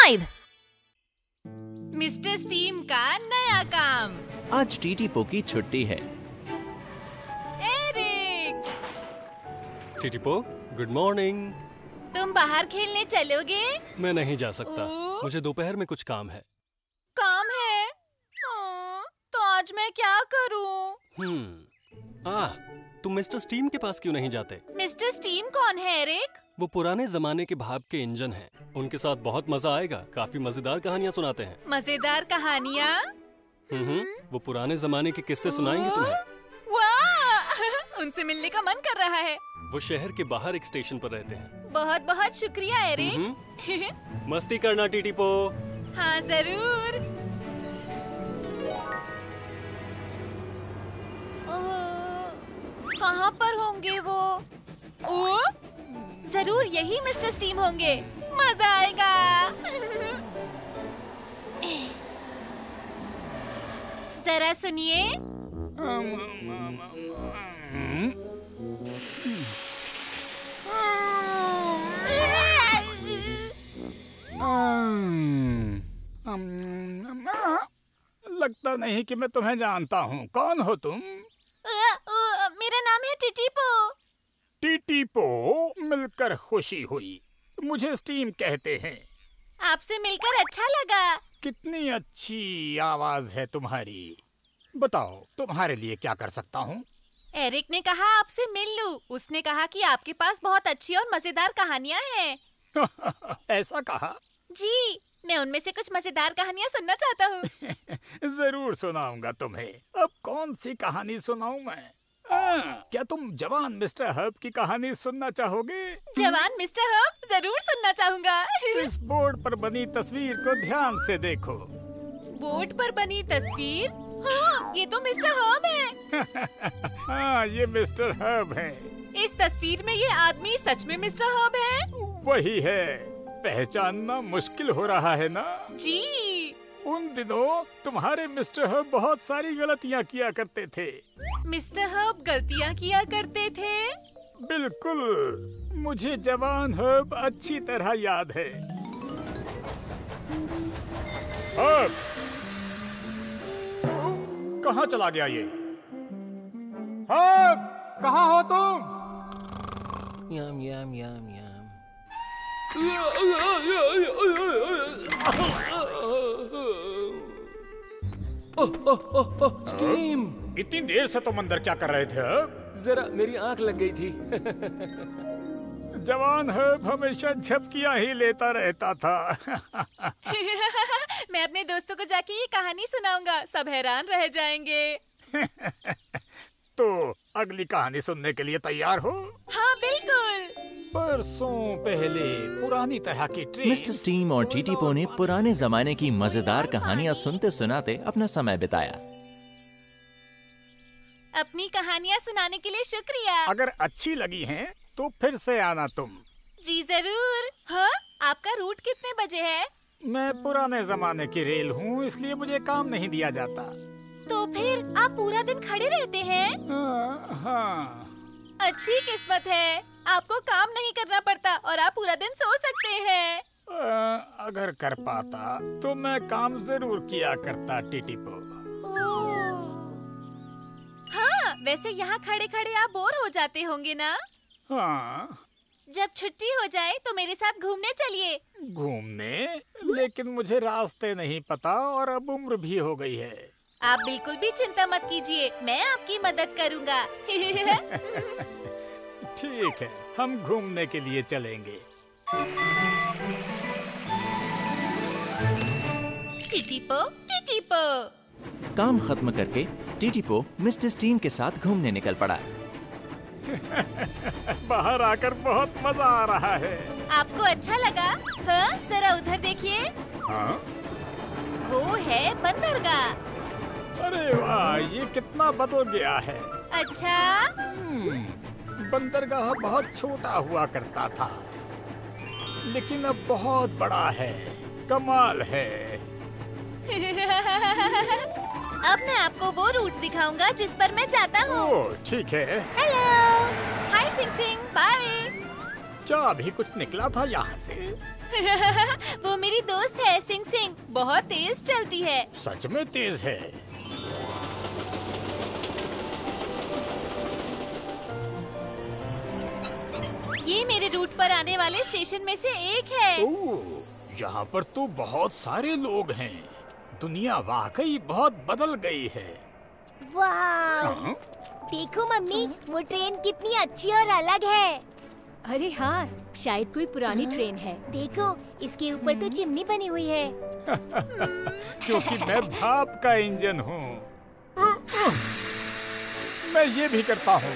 Subscribe. Mister steam का नया काम। आज टीटीपो की छुट्टी है। Eric, Titipo, good morning. तुम बाहर खेलने चलोगे? मैं नहीं जा सकता, ओ? मुझे दोपहर में कुछ काम है। काम है? तो आज मैं क्या करूं? तुम मिस्टर स्टीम के पास क्यों नहीं जाते? मिस्टर स्टीम कौन है एरिक? वो पुराने जमाने के भाप के इंजन हैं। उनके साथ बहुत मजा आएगा। काफी मजेदार कहानियाँ सुनाते हैं। मजेदार कहानियाँ? वो पुराने जमाने के किस्से सुनाएंगे तुम्हें। वाह! उनसे मिलने का मन कर रहा है। वो शहर के बाहर एक स्टेशन पर रहते हैं। बहुत बहुत शुक्रिया एरिक। मस्ती करना टीटीपो। हाँ जरूर। कहाँ पर होंगे वो? ओ, जरूर यही मिस्टर स्टीम होंगे। मजा आएगा। जरा सुनिए। लगता नहीं कि मैं तुम्हें जानता हूँ। कौन हो तुम? मेरा नाम है टीटीपो। टीटीपो, मिलकर खुशी हुई। मुझे स्टीम कहते हैं। आपसे मिलकर अच्छा लगा। कितनी अच्छी आवाज है तुम्हारी। बताओ, तुम्हारे लिए क्या कर सकता हूँ? एरिक ने कहा आपसे मिल लूं। उसने कहा कि आपके पास बहुत अच्छी और मजेदार कहानियाँ हैं। ऐसा कहा? जी, मैं उनमें से कुछ मजेदार कहानियाँ सुनना चाहता हूँ। जरूर सुनाऊंगा तुम्हें। अब कौन सी कहानी सुनाऊं मैं? क्या तुम जवान मिस्टर हर्ब की कहानी सुनना चाहोगे? जवान मिस्टर हर्ब जरूर सुनना चाहूँगा। इस बोर्ड पर बनी तस्वीर को ध्यान से देखो। बोर्ड पर बनी तस्वीर? हाँ, ये तो मिस्टर हर्ब है। हाँ, ये मिस्टर हर्ब है। इस तस्वीर में ये आदमी सच में मिस्टर हर्ब है? वही है। पहचानना मुश्किल हो रहा है ना? जी। उन दिनों तुम्हारे मिस्टर हर्ब बहुत सारी गलतियाँ किया करते थे। मिस्टर हर्ब गलतियाँ किया करते थे? बिल्कुल, मुझे जवान हर्ब अच्छी तरह याद है। हर्ब, कहाँ चला गया ये? हर्ब, कहाँ हो तुम? यम यम यम यम। स्टीम, इतनी देर से तुम अंदर क्या कर रहे थे हर्ब? जरा मेरी आंख लग गई थी। जवान हर्ब हमेशा झपकियाँ ही लेता रहता था। मैं अपने दोस्तों को जाके ये कहानी सुनाऊंगा। सब हैरान रह जाएंगे। तो अगली कहानी सुनने के लिए तैयार हो? हाँ बिल्कुल। बरसों पहले पुरानी तरह की ट्रेन। मिस्टर स्टीम और टीटीपो ने पुराने जमाने की मजेदार कहानियाँ सुनते सुनाते अपना समय बिताया। अपनी कहानियाँ सुनाने के लिए शुक्रिया। अगर अच्छी लगी हैं, तो फिर से आना तुम। जी जरूर। हाँ, आपका रूट कितने बजे है? मैं पुराने जमाने की रेल हूँ, इसलिए मुझे काम नहीं दिया जाता। तो फिर आप पूरा दिन खड़े रहते हैं? हाँ। अच्छी किस्मत है, आपको काम नहीं करना पड़ता और आप पूरा दिन सो सकते हैं। अगर कर पाता तो मैं काम जरूर किया करता टीटीपो। हाँ, वैसे यहाँ खड़े खड़े आप बोर हो जाते होंगे ना? हाँ। जब छुट्टी हो जाए तो मेरे साथ घूमने चलिए। घूमने? लेकिन मुझे रास्ते नहीं पता और अब उम्र भी हो गई है। आप बिल्कुल भी चिंता मत कीजिए, मैं आपकी मदद करूँगा। ठीक है, हम घूमने के लिए चलेंगे। टीटीपो, टीटीपो। काम खत्म करके टीटीपो मिस्टर स्टीम के साथ घूमने निकल पड़ा। बाहर आकर बहुत मजा आ रहा है। आपको अच्छा लगा? हाँ, जरा उधर देखिए। हाँ? वो है बंदरगाह। अरे वाह, ये कितना बदल गया है। अच्छा? बंदरगाह बहुत छोटा हुआ करता था, लेकिन अब बहुत बड़ा है। कमाल है। अब मैं आपको वो रूट दिखाऊंगा जिस पर मैं जाता हूँ। ओह, ठीक है। हेलो, हाय सिंग सिंग, बाय। क्या अभी कुछ निकला था यहाँ से? वो मेरी दोस्त है सिंग सिंग, बहुत तेज चलती है। सच में तेज है। ये मेरे रूट पर आने वाले स्टेशन में से एक है। ओह, यहाँ पर तो बहुत सारे लोग हैं। दुनिया वाकई बहुत बदल गई है। वाह! देखो मम्मी, वो ट्रेन कितनी अच्छी और अलग है। अरे हाँ, शायद कोई पुरानी ट्रेन है। देखो, इसके ऊपर तो चिमनी बनी हुई है। क्योंकि मैं भाप का इंजन हूँ। मैं ये भी करता हूँ।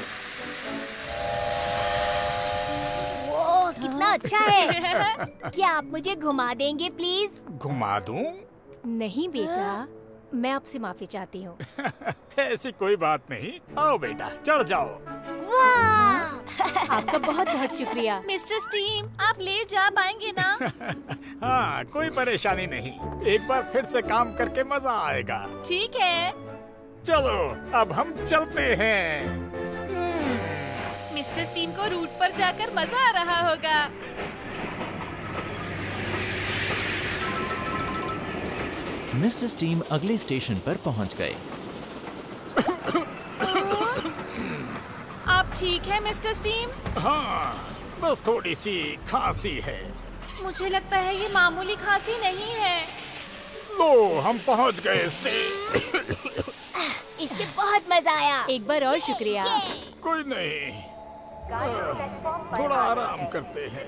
वो कितना अच्छा है। क्या आप मुझे घुमा देंगे प्लीज? घुमा दूँ? नहीं बेटा, मैं आपसे माफी चाहती हूँ। ऐसी कोई बात नहीं। आओ बेटा, चढ़ जाओ। वाह! आपका बहुत बहुत शुक्रिया। मिस्टर स्टीम, आप ले जा पाएंगे ना? हाँ, कोई परेशानी नहीं। एक बार फिर से काम करके मजा आएगा। ठीक है। चलो, अब हम चलते हैं। मिस्टर स्टीम को रूट पर जाकर मजा आ रहा होगा। मिस्टर स्टीम अगले स्टेशन पर पहुंच गए। आप ठीक है मिस्टर स्टीम? हाँ, बस थोड़ी सी खांसी है। मुझे लगता है ये मामूली खांसी नहीं है। लो, हम पहुंच गए इसमें बहुत मजा आया। एक बार और शुक्रिया। कोई नहीं, थोड़ा आराम करते हैं।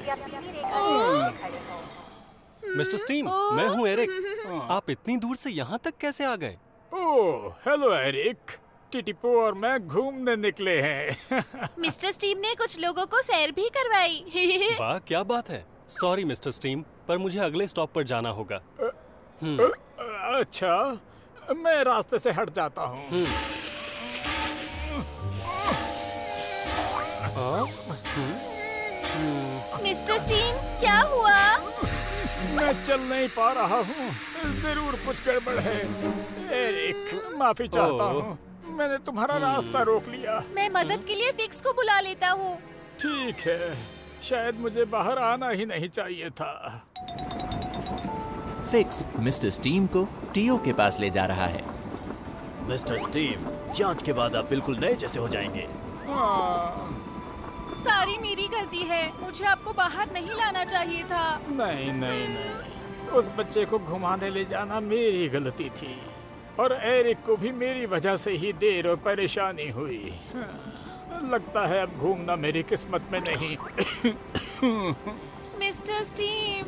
मिस्टर स्टीम, मैं हूँ एरिक। आप इतनी दूर से यहाँ तक कैसे आ गए? ओह, हेलो एरिक। टीटीपो और मैं घूमने निकले हैं। मिस्टर स्टीम ने कुछ लोगों को सैर भी करवाई। वाह, क्या बात है। सॉरी मिस्टर स्टीम, पर मुझे अगले स्टॉप पर जाना होगा। अच्छा, मैं रास्ते से हट जाता हूँ। मिस्टर स्टीम, क्या हुआ? मैं चल नहीं पा रहा हूँ। जरूर कुछ गड़बड़ है। एरिक, माफी चाहता हूँ। मैंने तुम्हारा रास्ता रोक लिया। मैं मदद के लिए फिक्स को बुला लेता हूँ। ठीक है, शायद मुझे बाहर आना ही नहीं चाहिए था। फिक्स मिस्टर स्टीम को टीओ के पास ले जा रहा है। मिस्टर स्टीम, जांच के बाद आप बिल्कुल नए जैसे हो जाएंगे। सारी मेरी गलती है। मुझे आपको बाहर नहीं लाना चाहिए था। नहीं नहीं नहीं, उस बच्चे को घुमाने ले जाना मेरी गलती थी, और एरिक को भी मेरी वजह से ही देर और परेशानी हुई। लगता है अब घूमना मेरी किस्मत में नहीं। Mister Steam.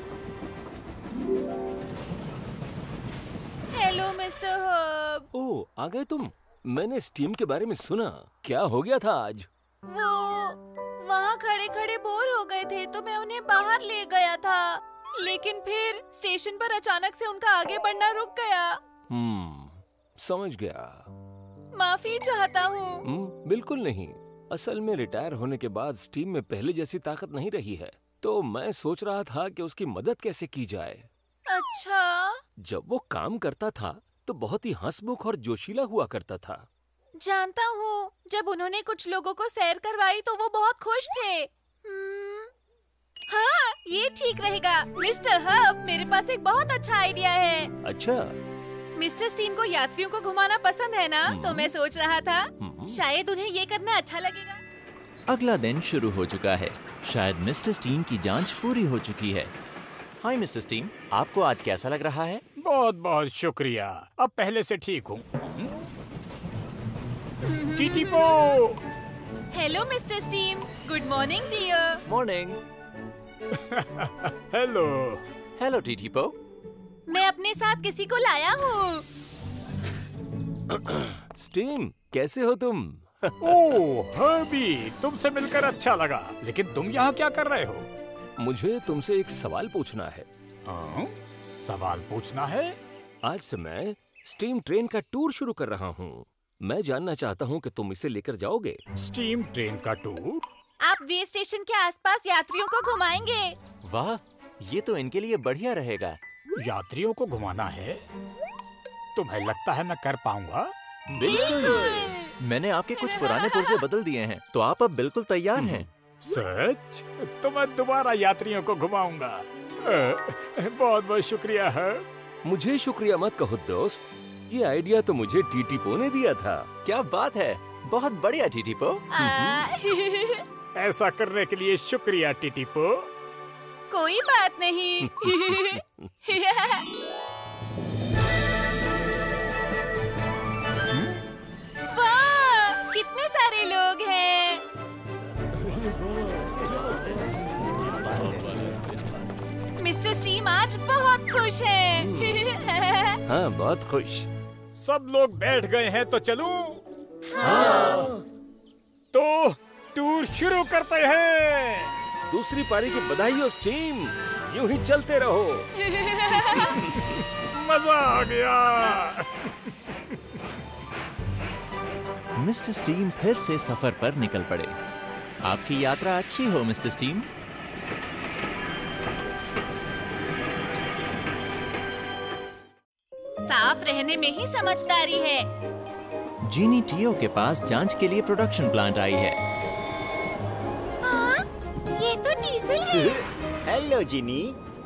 Hello Mister Herb. ओह, आ गए तुम। मैंने स्टीम के बारे में सुना। क्या हो गया था आज? वो वहाँ खड़े खड़े बोर हो गए थे तो मैं उन्हें बाहर ले गया था, लेकिन फिर स्टेशन पर अचानक से उनका आगे बढ़ना रुक गया। समझ गया। माफी चाहता हूँ। बिल्कुल नहीं। असल में रिटायर होने के बाद स्टीम में पहले जैसी ताकत नहीं रही है, तो मैं सोच रहा था कि उसकी मदद कैसे की जाए। अच्छा। जब वो काम करता था तो बहुत ही हंसमुख और जोशीला हुआ करता था। जानता हूँ, जब उन्होंने कुछ लोगों को सैर करवाई तो वो बहुत खुश थे। हाँ, ये ठीक रहेगा। मिस्टर हर्ब, मेरे पास एक बहुत अच्छा आइडिया है। अच्छा। मिस्टर स्टीम को यात्रियों को घुमाना पसंद है ना, तो मैं सोच रहा था शायद उन्हें ये करना अच्छा लगेगा। अगला दिन शुरू हो चुका है। शायद मिस्टर स्टीम की जांच पूरी हो चुकी है। हाय मिस्टर स्टीम, आपको आज कैसा लग रहा है? बहुत बहुत शुक्रिया, अब पहले से ठीक हूँ। Titipo. Hello Mister Steam, good morning dear. Morning. Hello. Hello Titipo. मैं अपने साथ किसी को लाया हूँ। स्टीम, कैसे हो तुम? ओह हर्बी, तुमसे मिलकर अच्छा लगा, लेकिन तुम यहाँ क्या कर रहे हो? मुझे तुमसे एक सवाल पूछना है। सवाल पूछना है? आज से मैं स्टीम ट्रेन का टूर शुरू कर रहा हूँ। मैं जानना चाहता हूँ कि तुम इसे लेकर जाओगे। स्टीम ट्रेन का टूर? आप वे स्टेशन के आसपास यात्रियों को घुमाएंगे। वाह, ये तो इनके लिए बढ़िया रहेगा। यात्रियों को घुमाना है? तुम्हें लगता है मैं कर पाऊंगा? बिल्कुल। मैंने आपके कुछ पुराने पुर्जे बदल दिए हैं, तो आप अब बिल्कुल तैयार हैं। सच? तो मैं दोबारा यात्रियों को घुमाऊंगा। बहुत बहुत शुक्रिया है। मुझे शुक्रिया मत कहो दोस्त, ये आइडिया तो मुझे टीटीपो ने दिया था। क्या बात है, बहुत बढ़िया टीटीपो। ऐसा करने के लिए शुक्रिया टीटीपो। कोई बात नहीं। वाह, कितने सारे लोग हैं। मिस्टर स्टीम आज बहुत खुश हैं। हाँ, बहुत खुश। सब लोग बैठ गए हैं तो चलूं? हाँ। तो टूर शुरू करते हैं। दूसरी पारी की बधाई हो स्टीम, यूं ही चलते रहो। मजा आ गया। मिस्टर स्टीम फिर से सफर पर निकल पड़े। आपकी यात्रा अच्छी हो मिस्टर स्टीम। साफ रहने में ही समझदारी है। जीनी टीओ के पास जांच के लिए प्रोडक्शन प्लांट आई है। हाँ, ये तो डीजल है। Hello Genie.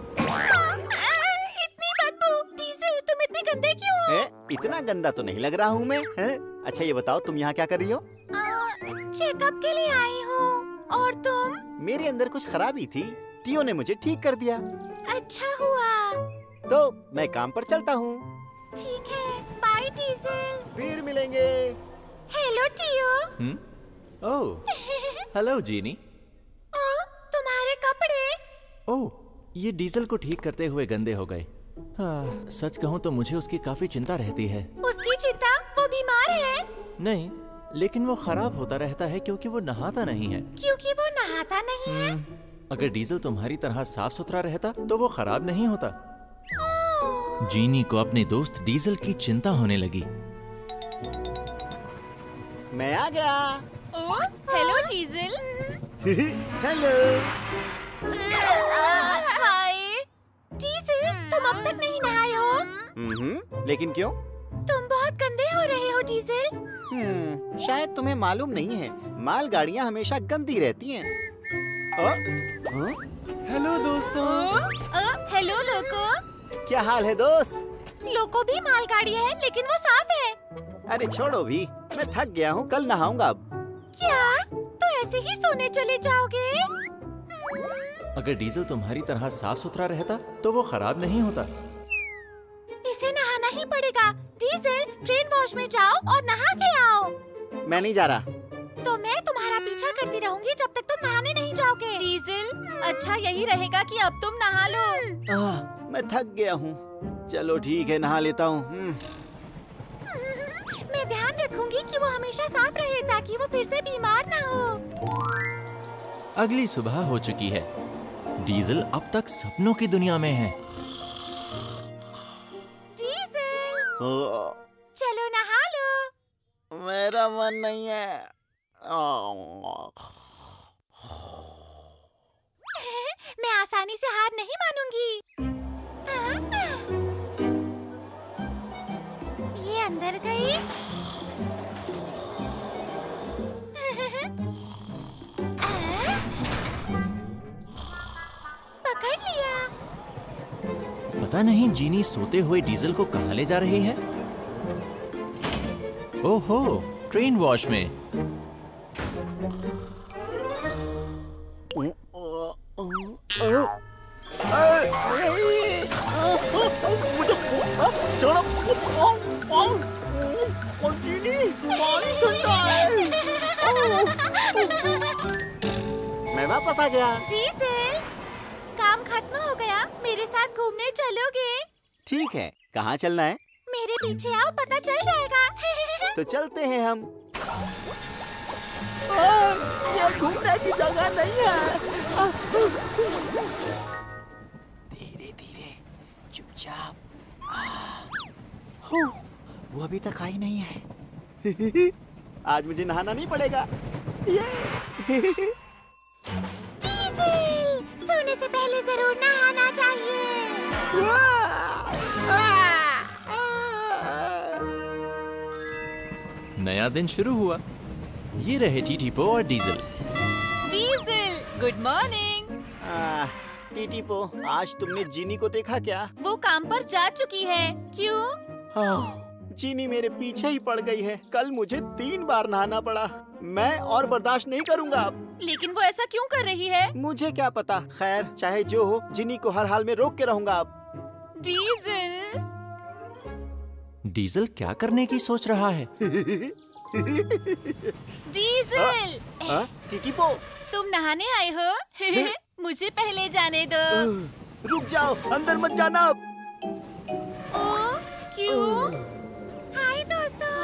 इतनी बदबू। डीजल, तुम इतने गंदे क्यों हो? इतना गंदा तो नहीं लग रहा हूँ मैं। अच्छा ये बताओ, तुम यहाँ क्या कर रही हो? चेकअप के लिए आई हूँ। और तुम? मेरे अंदर कुछ खराबी थी, टीओ ने मुझे ठीक कर दिया। अच्छा हुआ। तो मैं काम पर चलता हूँ। ठीक है, बाय डीजल। फिर मिलेंगे। हेलो टीओ। ओह, हेलो जीनी। तुम्हारे कपड़े। ओह, ये डीजल को ठीक करते हुए गंदे हो गए। हाँ, सच कहूँ तो मुझे उसकी काफी चिंता रहती है। उसकी चिंता? वो बीमार है? नहीं, लेकिन वो खराब होता रहता है क्योंकि वो नहाता नहीं है। क्योंकि वो नहाता नहीं है? अगर डीजल तुम्हारी तरह साफ सुथरा रहता तो वो खराब नहीं होता। जीनी को अपने दोस्त डीजल की चिंता होने लगी। मैं आ गया। ओह, hello Diesel. Hello. Hi Diesel, तुम अब तक नहीं नहाए हो? लेकिन क्यों? तुम बहुत गंदे हो रहे हो डीजल। शायद तुम्हें मालूम नहीं है, मालगाड़ियाँ हमेशा गंदी रहती हैं। हेलो दोस्तों। Hello loco. क्या हाल है दोस्त? लोको भी मालगाड़ी है, लेकिन वो साफ है। अरे छोड़ो भी, मैं थक गया हूँ, कल नहाऊंगा अब। क्या? तो ऐसे ही सोने चले जाओगे? अगर डीजल तुम्हारी तरह साफ सुथरा रहता तो वो खराब नहीं होता। इसे नहाना ही पड़ेगा। डीजल, ट्रेन वॉश में जाओ और नहा के आओ। मैं नहीं जा रहा। तो मैं तुम्हारा पीछा करती रहूंगी जब तक तुम नहाने नहीं जाओगे। डीजल, अच्छा यही रहेगा कि अब तुम नहा लो। मैं थक गया हूँ। चलो ठीक है, नहा लेता हूँ। मैं ध्यान रखूंगी कि वो हमेशा साफ रहे ताकि वो फिर से बीमार ना हो। अगली सुबह हो चुकी है। डीजल अब तक सपनों की दुनिया में है। डीजल, चलो नहा लो। मेरा मन नहीं है। मैं आसानी से हार नहीं मानूंगी। ये अंदर गई। पकड़ लिया। पता नहीं जीनी सोते हुए डीजल को कहाँ ले जा रही है। ओहो, ट्रेन वॉश में। मैं वापस आ गया। डीजल, काम खत्म हो गया। मेरे साथ घूमने चलोगे? ठीक है, कहाँ चलना है? मेरे पीछे आओ, पता चल जाएगा। तो चलते हैं हम। ये घूमने की जगह नहीं है। धीरे धीरे, चुपचाप। वो अभी तक आई नहीं है। आज मुझे नहाना नहीं पड़ेगा। डीजल, सोने से पहले जरूर नहाना चाहिए। नया दिन शुरू हुआ। ये रहे टीटीपो और Diesel. Diesel, good morning. Titipo, आज तुमने जीनी को देखा क्या? वो काम पर जा चुकी है। क्यों? जीनी मेरे पीछे ही पड़ गई है। कल मुझे 3 बार नहाना पड़ा। मैं और बर्दाश्त नहीं करूंगा अब। लेकिन वो ऐसा क्यों कर रही है? मुझे क्या पता। खैर, चाहे जो हो, जीनी को हर हाल में रोक के रहूंगा अब। डीजल, डीजल क्या करने की सोच रहा है? डीजल, टीटीपो, तुम नहाने आए हो? मुझे पहले जाने दो। रुक जाओ, अंदर मत जाना। क्यों? हाय दोस्तों।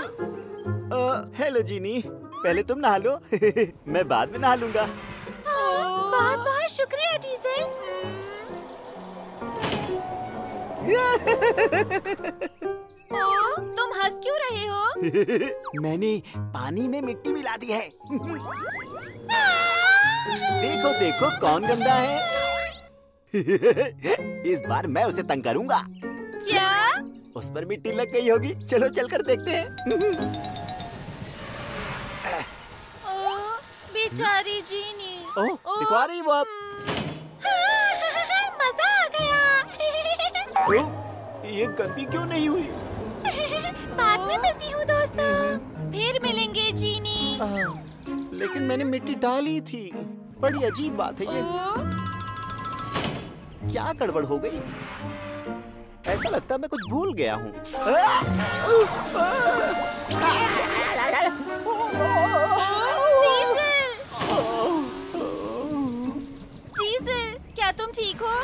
हेलो जीनी, पहले तुम नहा लो। मैं बाद में नहा लूंगा। बहुत बहुत शुक्रिया डीजल। तुम हंस क्यों रहे हो? मैंने पानी में मिट्टी मिला दी है। देखो देखो कौन गंदा है। इस बार मैं उसे तंग करूंगा। क्या? उस पर मिट्टी लग गई होगी। चलो चलकर देखते हैं। बेचारी जीनी। देखो आ रही वो अब। मजा आ गया। ये गंदी क्यों नहीं हुई? बाद में मिलती हूँ दोस्तों। फिर मिलेंगे जीनी। लेकिन मैंने मिट्टी डाली थी। बड़ी अजीब बात है ये। क्या गड़बड़ हो गई? ऐसा लगता है मैं कुछ भूल गया हूँ। डीजल, क्या तुम ठीक हो?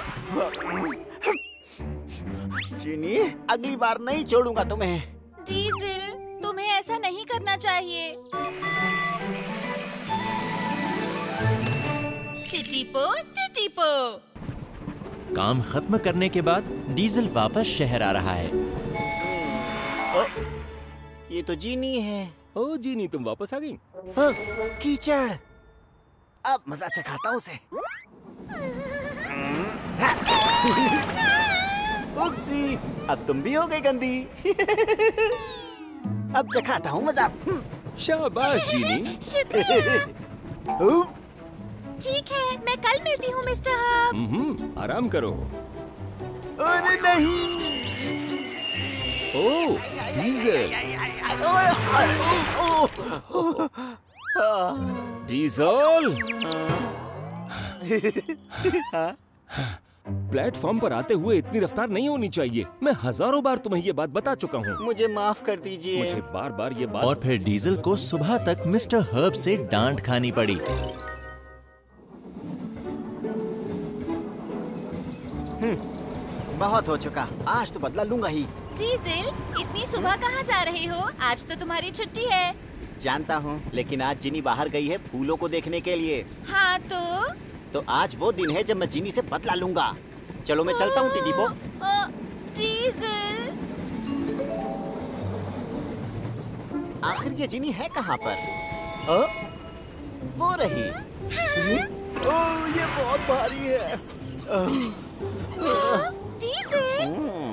जीनी, अगली बार नहीं छोड़ूंगा तुम्हें। डीजल, तुम्हें ऐसा नहीं करना चाहिए। टिटीपो, टिटीपो। काम खत्म करने के बाद डीजल वापस शहर आ रहा है। ये तो जीनी है। ओ जीनी, तुम वापस आ गई। कीचड़। अब मजा चखाता हूँ उसे। उपसी, अब तुम भी हो गई गंदी। अब चखाता हूँ मजा। शाबाश जीनी। ठीक है, मैं कल मिलती हूँ मिस्टर हब। आराम करो। अरे नहीं। ओ डीजल। डीजल। प्लेटफॉर्म पर आते हुए इतनी रफ्तार नहीं होनी चाहिए। मैं हजारों बार तुम्हें ये बात बता चुका हूँ। मुझे माफ कर दीजिए। मुझे बार बार ये बात। और फिर डीजल को सुबह तक मिस्टर हर्ब से डांट खानी पड़ी। बहुत हो चुका। आज तो बदला लूंगा ही। डीजल, इतनी सुबह कहाँ जा रहे हो? आज तो तुम्हारी छुट्टी है। जानता हूँ, लेकिन आज जीनी बाहर गई है फूलों को देखने के लिए। हाँ तो आज वो दिन है जब मैं जीनी से बदला लूंगा। चलो मैं चलता हूँ टीटीपो। डीजल, आखिर ये जीनी है कहाँ पर? वो रही। ये बहुत भारी है। डीजल,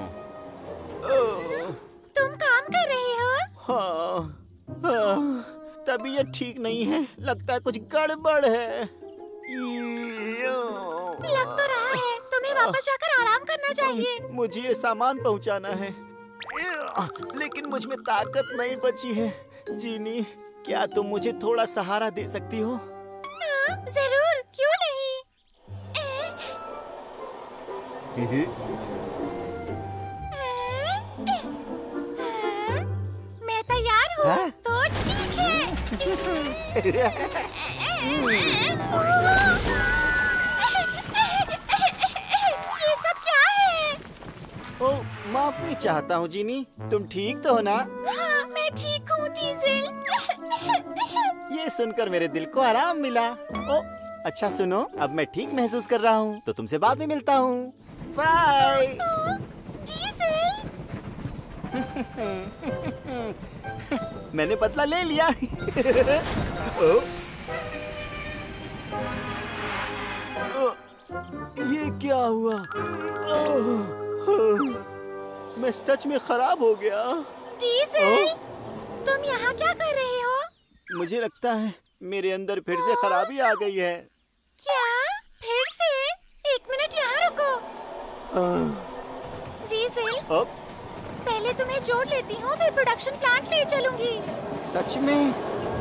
तुम काम कर रहे हो? हाँ, तबीयत ठीक नहीं है। लगता है कुछ गड़बड़ है। लग तो रहा है। तुम्हें वापस जाकर आराम करना चाहिए। मुझे ये सामान पहुंचाना है, लेकिन मुझ में ताकत नहीं बची है। जीनी, क्या तुम मुझे थोड़ा सहारा दे सकती हो? जरूर, क्यों नहीं। मैं तैयार हूँ। तो ठीक है। ये सब क्या है? ओह, माफी चाहता हूँ जीनी। तुम ठीक तो हो ना? हाँ, मैं ठीक हूँ डीजल। ये सुनकर मेरे दिल को आराम मिला। ओ, अच्छा सुनो, अब मैं ठीक महसूस कर रहा हूँ, तो तुमसे बाद में मिलता हूँ। बाय। डीजल, मैंने बदला ले लिया। ये क्या हुआ? मैं सच में खराब हो गया। डीजल, तुम यहाँ क्या कर रहे हो? मुझे लगता है मेरे अंदर फिर से खराबी आ गई है। क्या? फिर से? एक डीजल, अब पहले तुम्हें जोड़ लेती हूँ, फिर प्रोडक्शन प्लांट ले चलूंगी। सच में?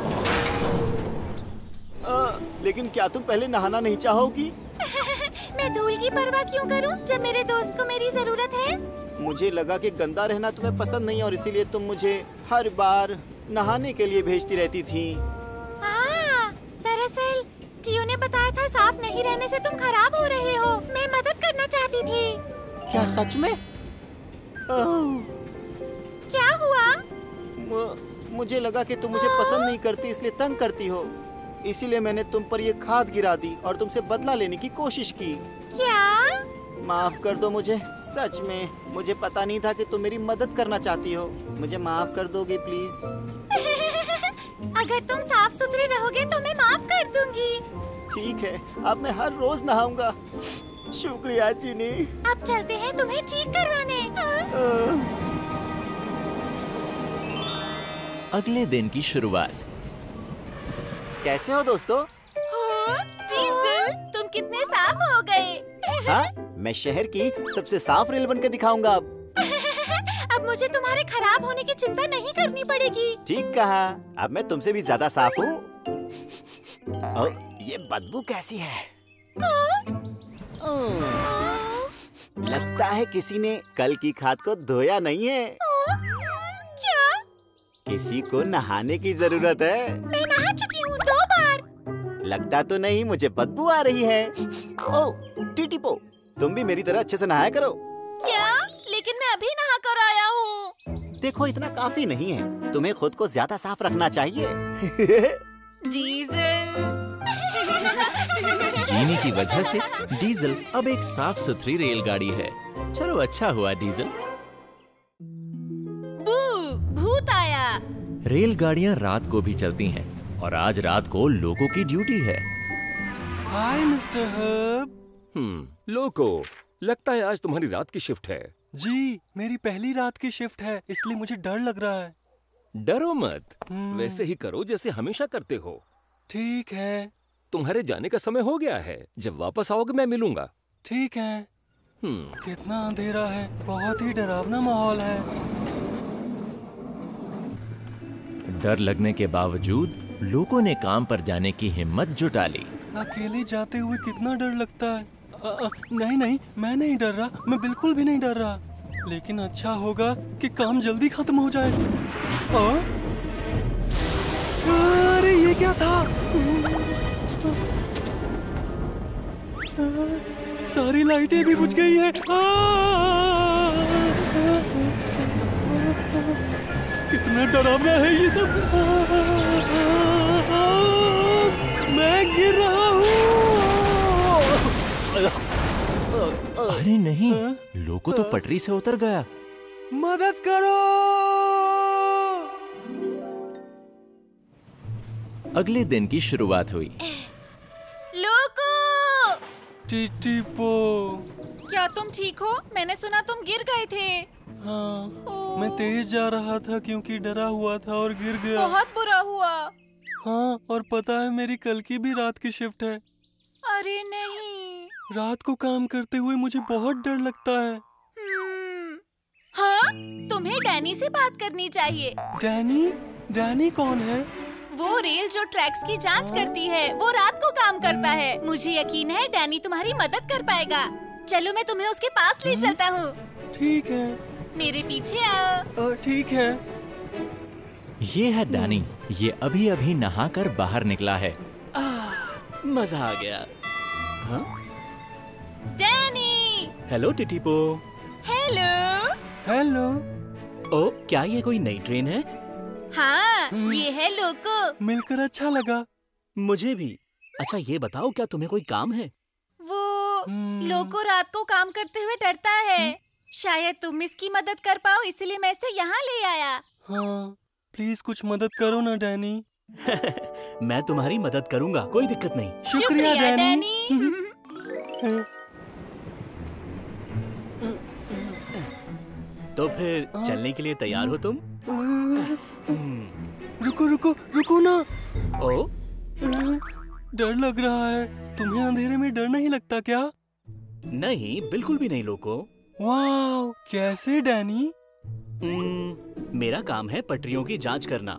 लेकिन क्या तुम पहले नहाना नहीं चाहोगी? मैं धूल की परवाह क्यों करूं जब मेरे दोस्त को मेरी जरूरत है? मुझे लगा कि गंदा रहना तुम्हें पसंद नहीं और इसीलिए तुम मुझे हर बार नहाने के लिए भेजती रहती थी। दरअसल टियो ने बताया था साफ नहीं रहने से तुम खराब हो रहे हो। मैं मदद करना चाहती थी। क्या सच में? क्या हुआ? मुझे लगा कि तुम मुझे पसंद नहीं करती इसलिए तंग करती हो, इसीलिए मैंने तुम पर ये खाद गिरा दी और तुमसे बदला लेने की कोशिश की। क्या? माफ कर दो मुझे, सच में मुझे पता नहीं था कि तुम मेरी मदद करना चाहती हो। मुझे माफ कर दोगे प्लीज? अगर तुम साफ सुथरे रहोगे तो मैं माफ कर दूंगी। ठीक है, अब मैं हर रोज नहाऊंगा। शुक्रिया चीनी। अब चलते हैं तुम्हें ठीक करवाने। अगले दिन की शुरुआत। कैसे हो दोस्तों? डीजल, तुम कितने साफ हो गए। हाँ, मैं शहर की सबसे साफ रेल बनकर दिखाऊंगा अब। अब मुझे तुम्हारे खराब होने की चिंता नहीं करनी पड़ेगी। ठीक कहा, अब मैं तुमसे भी ज्यादा साफ हूँ। ये बदबू कैसी है? लगता है किसी ने कल की खाद को धोया नहीं है। क्या? किसी को नहाने की जरूरत है। मैं नहा चुकी हूँ 2 बार। लगता तो नहीं, मुझे बदबू आ रही है। ओह टीटीपो, तुम भी मेरी तरह अच्छे से नहाया करो। क्या? लेकिन मैं अभी नहा कर आया हूँ। देखो, इतना काफी नहीं है, तुम्हें खुद को ज्यादा साफ रखना चाहिए। डीजल। चीनी की वजह से डीजल अब एक साफ सुथरी रेलगाड़ी है। चलो अच्छा हुआ डीजल। भूत आया। रेलगाड़ियां रात को भी चलती हैं और आज रात को लोको की ड्यूटी है। हाय मिस्टर हर्ब। लोको, लगता है आज तुम्हारी रात की शिफ्ट है। जी, मेरी पहली रात की शिफ्ट है, इसलिए मुझे डर लग रहा है। डरो मत, वैसे ही करो जैसे हमेशा करते हो। ठीक है। तुम्हारे जाने का समय हो गया है, जब वापस आओगे मैं मिलूंगा। ठीक है। कितना अंधेरा है, बहुत ही डरावना माहौल है। डर लगने के बावजूद लोगों ने काम पर जाने की हिम्मत जुटा ली। अकेले जाते हुए कितना डर लगता है। नहीं नहीं, मैं नहीं डर रहा, मैं बिल्कुल भी नहीं डर रहा। लेकिन अच्छा होगा कि काम जल्दी खत्म हो जाए। अरे ये क्या था? सारी लाइटें भी बुझ गई है। कितना डरावना है ये सब। मैं गिर रहा हूँ। अरे नहीं, लोको तो पटरी से उतर गया। मदद करो। अगले दिन की शुरुआत हुई। लोको! टीटीपो, क्या तुम ठीक हो? मैंने सुना तुम गिर गए थे। हाँ, मैं तेज जा रहा था क्योंकि डरा हुआ था और गिर गया। बहुत बुरा हुआ। हाँ, और पता है मेरी कल की भी रात की शिफ्ट है। अरे नहीं। रात को काम करते हुए मुझे बहुत डर लगता है। हाँ, तुम्हें डैनी से बात करनी चाहिए। डैनी? डैनी कौन है? वो रेल जो ट्रैक्स की जांच करती है, वो रात को काम करता है। मुझे यकीन है डैनी तुम्हारी मदद कर पाएगा। चलो मैं तुम्हें उसके पास ले चलता हूँ। ठीक है, मेरे पीछे आओ। ठीक है। ये है डैनी, ये अभी अभी नहाकर बाहर निकला है। मजा आ गया। हाँ? Danny! Hello Titipo. Hello. Hello. ओ, क्या ये कोई नई ट्रेन है? हाँ, ये है लोको। मिलकर अच्छा लगा। मुझे भी। अच्छा ये बताओ, क्या तुम्हें कोई काम है? वो लोको रात को काम करते हुए डरता है। शायद तुम इसकी मदद कर पाओ, इसलिए मैं इसे यहाँ ले आया। हाँ, प्लीज कुछ मदद करो ना डैनी। मैं तुम्हारी मदद करूँगा, कोई दिक्कत नहीं। शुक्रिया डैनी। तो फिर चलने के लिए तैयार हो तुम? रुको रुको रुको ना। ओ? डर लग रहा है। तुम्हें अंधेरे में डर नहीं लगता क्या? नहीं, बिल्कुल भी नहीं लोको। वाह, कैसे डैनी? मेरा काम है पटरियों की जांच करना।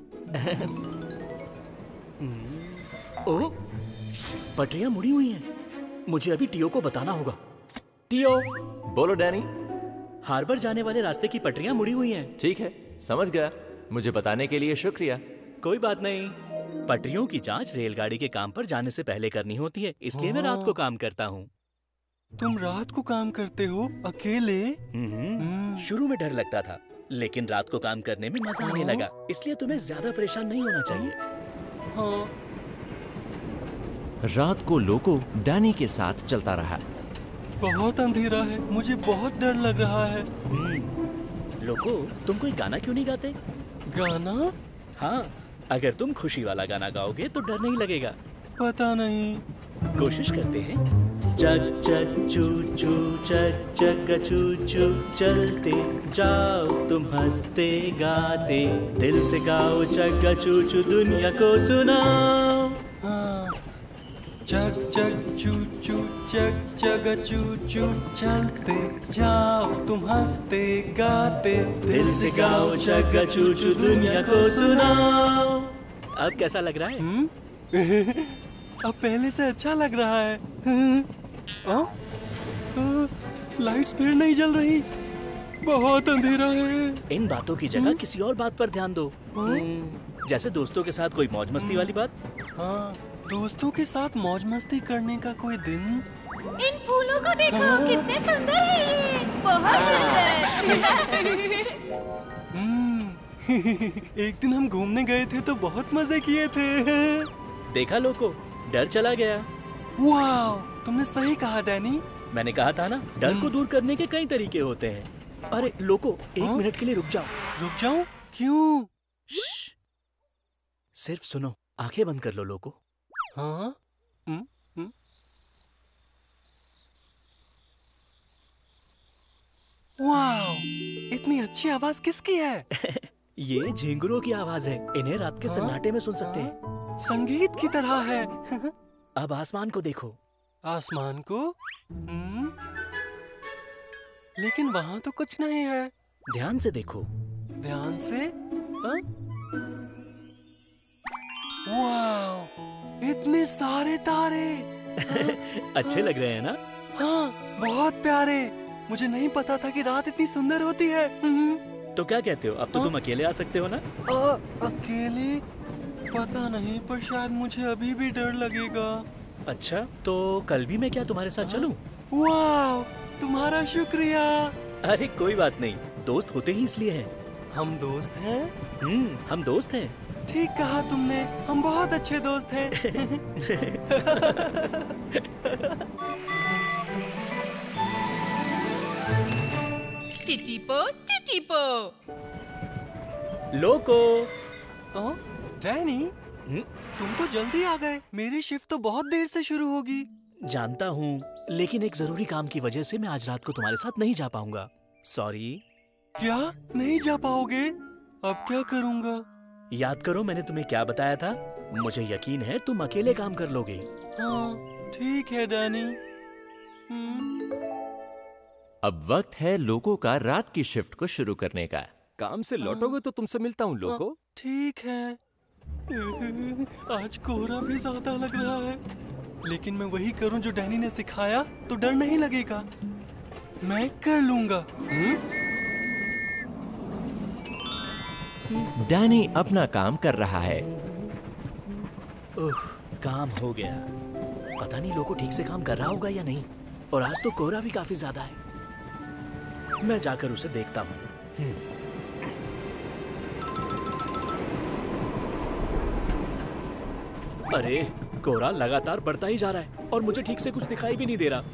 ओह, पटरियां मुड़ी हुई हैं। मुझे अभी टियो को बताना होगा। टियो, बोलो डैनी। हार्बर जाने वाले रास्ते की पटरियां मुड़ी हुई हैं। ठीक है, समझ गया। मुझे बताने के लिए शुक्रिया। कोई बात नहीं। पटरियों की जांच रेलगाड़ी के काम पर जाने से पहले करनी होती है, इसलिए मैं रात को काम करता हूँ। तुम रात को काम करते हो अकेले? शुरू में डर लगता था, लेकिन रात को काम करने में मजा आने लगा, इसलिए तुम्हें ज्यादा परेशान नहीं होना चाहिए। हाँ। रात को लोको डैनी के साथ चलता रहा। बहुत अंधेरा है, मुझे बहुत डर लग रहा है। लोको, तुम कोई गाना क्यों नहीं गाते? गाना? हाँ, अगर तुम खुशी वाला गाना गाओगे तो डर नहीं लगेगा। पता नहीं। कोशिश करते हैं। चक चक चू चू, चक चक चू चू, चलते जाओ तुम हंसते गाते, दिल से गाओ चक चू चू, दुनिया को सुनाओ। हाँ। चक चक चू चू, चक चक चू चू, चलते जाओ तुम हंसते गाते, दिल से गाओ चक चू चू, दुनिया को सुनाओ। अब कैसा लग रहा है? अब पहले से अच्छा लग रहा है। लाइट्स फिर नहीं जल रही, बहुत अंधेरा है। इन बातों की जगह किसी और बात पर ध्यान दो। जैसे दोस्तों के साथ कोई मौज मस्ती वाली बात। हाँ, दोस्तों के साथ मौज मस्ती करने का कोई दिन। इन फूलों को देखो, कितने सुंदर है ये, बहुत सुंदर। एक दिन हम घूमने गए थे तो बहुत मजे किए थे। देखा लोको, डर चला गया। वाह, तुमने सही कहा डैनी। मैंने कहा था ना, डर को दूर करने के कई तरीके होते हैं। अरे लोको, एक मिनट के लिए रुक जाओ। रुक जाऊं? क्यों? सिर्फ सुनो, आंखें बंद कर लो लोको। हाँ? वाह, इतनी अच्छी आवाज किसकी है? ये झिंगुरों की आवाज है। इन्हें रात के सन्नाटे में सुन सकते हैं। संगीत की तरह है। अब आसमान को देखो। आसमान को? लेकिन वहाँ तो कुछ नहीं है। ध्यान से देखो। ध्यान से? वाह, इतने सारे तारे। अच्छे लग रहे हैं ना? हाँ, बहुत प्यारे। मुझे नहीं पता था कि रात इतनी सुंदर होती है। तो क्या कहते हो, अब तो तुम अकेले आ सकते हो ना? अकेले? पता नहीं, पर शायद मुझे अभी भी डर लगेगा। अच्छा, तो कल भी मैं क्या तुम्हारे साथ चलूं? वाह, तुम्हारा शुक्रिया। अरे कोई बात नहीं, दोस्त होते ही इसलिए हैं। हम दोस्त हैं? हम दोस्त हैं। ठीक कहा तुमने, हम बहुत अच्छे दोस्त हैं। टिटिपो टिटिपो। लोको। डैनी, तुम तो जल्दी आ गए। मेरी शिफ्ट तो बहुत देर से शुरू होगी। जानता हूँ, लेकिन एक जरूरी काम की वजह से मैं आज रात को तुम्हारे साथ नहीं जा पाऊंगा। सॉरी। क्या? नहीं जा पाओगे? अब क्या करूँगा? याद करो मैंने तुम्हें क्या बताया था। मुझे यकीन है तुम अकेले काम कर लोगे। हाँ, ठीक है डैनी। अब वक्त है लोको का रात की शिफ्ट को शुरू करने का। काम से लौटोगे तो तुमसे मिलता हूँ लोको। ठीक है। आज कोहरा भी ज्यादा लग रहा है, लेकिन मैं वही करूं जो डैनी ने सिखाया तो डर नहीं लगेगा। मैं कर लूंगा। डैनी अपना काम कर रहा है। काम हो गया। पता नहीं लोको ठीक से काम कर रहा होगा या नहीं। और आज तो कोहरा भी काफी ज्यादा है। मैं जाकर उसे देखता हूँ। अरे, कोहरा लगातार बढ़ता ही जा रहा है और मुझे ठीक से कुछ दिखाई भी नहीं दे रहा।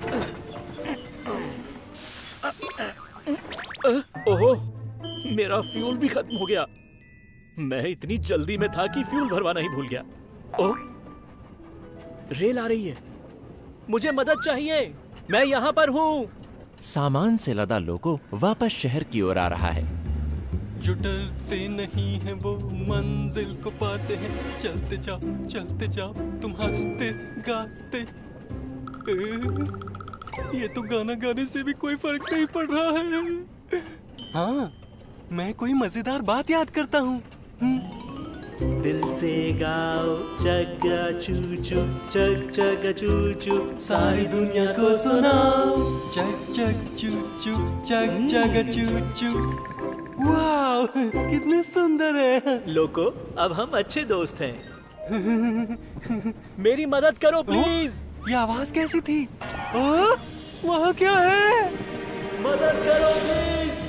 ओहो, मेरा फ्यूल भी खत्म हो गया। मैं इतनी जल्दी में था कि फ्यूल भरवाना ही भूल गया। ओह, रेल आ रही है। मुझे मदद चाहिए, मैं यहाँ पर हूँ। सामान से लदा लोको वापस शहर की ओर आ रहा है। जो डरते नहीं हैं वो मंजिल को पाते हैं। चलते जाओ तुम हंसते गाते। ये तो गाना गाने से भी कोई फर्क नहीं पड़ रहा है। हाँ, मैं कोई मजेदार बात याद करता हूँ। दिल से गाओ चग्गा चू चू, चग चग्गा चू चू, सारी दुनिया को सुनाओ, चग चग चू चू, चग चग चू चू। वाह, कितने सुंदर है। लोको, अब हम अच्छे दोस्त हैं। मेरी मदद करो प्लीज। ये आवाज कैसी थी? वहाँ क्या है? मदद करो प्लीज।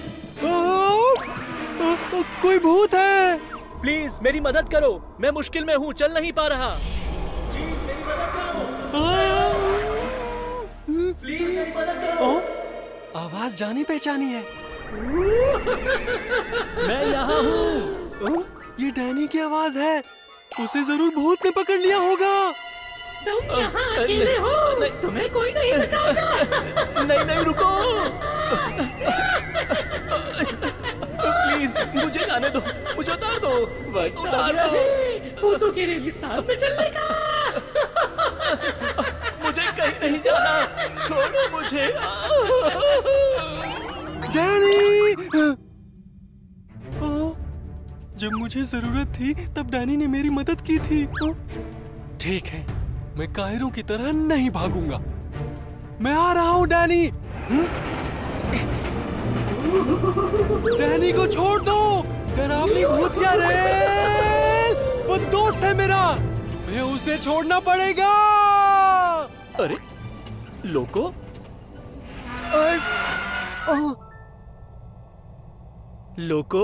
कोई भूत है। प्लीज मेरी मदद करो, मैं मुश्किल में हूँ, चल नहीं पा रहा। प्लीज मेरी मदद करो। प्लीज मेरी मदद करो। आवाज जानी पहचानी है। मैं यहाँ हूँ। ये डैनी की आवाज है। उसे जरूर भूत ने पकड़ लिया होगा। तुम यहाँ अकेले हो। नहीं, तुम्हें कोई नहीं बचाएगा। नहीं नहीं, रुको। प्लीज मुझे जाने दो, मुझे उतार दो। उतार दो। भूतों के रेगिस्तान में चलने का। मुझे कहीं नहीं जाना, छोड़ो मुझे। डैनी! जब मुझे जरूरत थी तब डैनी ने मेरी मदद की थी। ठीक है, मैं कायरों की तरह नहीं भागूंगा। मैं आ रहा हूँ डैनी। डैनी को छोड़ दो। डरावनी भूतिया रेल वो दोस्त है मेरा, मैं उसे छोड़ना पड़ेगा। अरे लोको, लोको,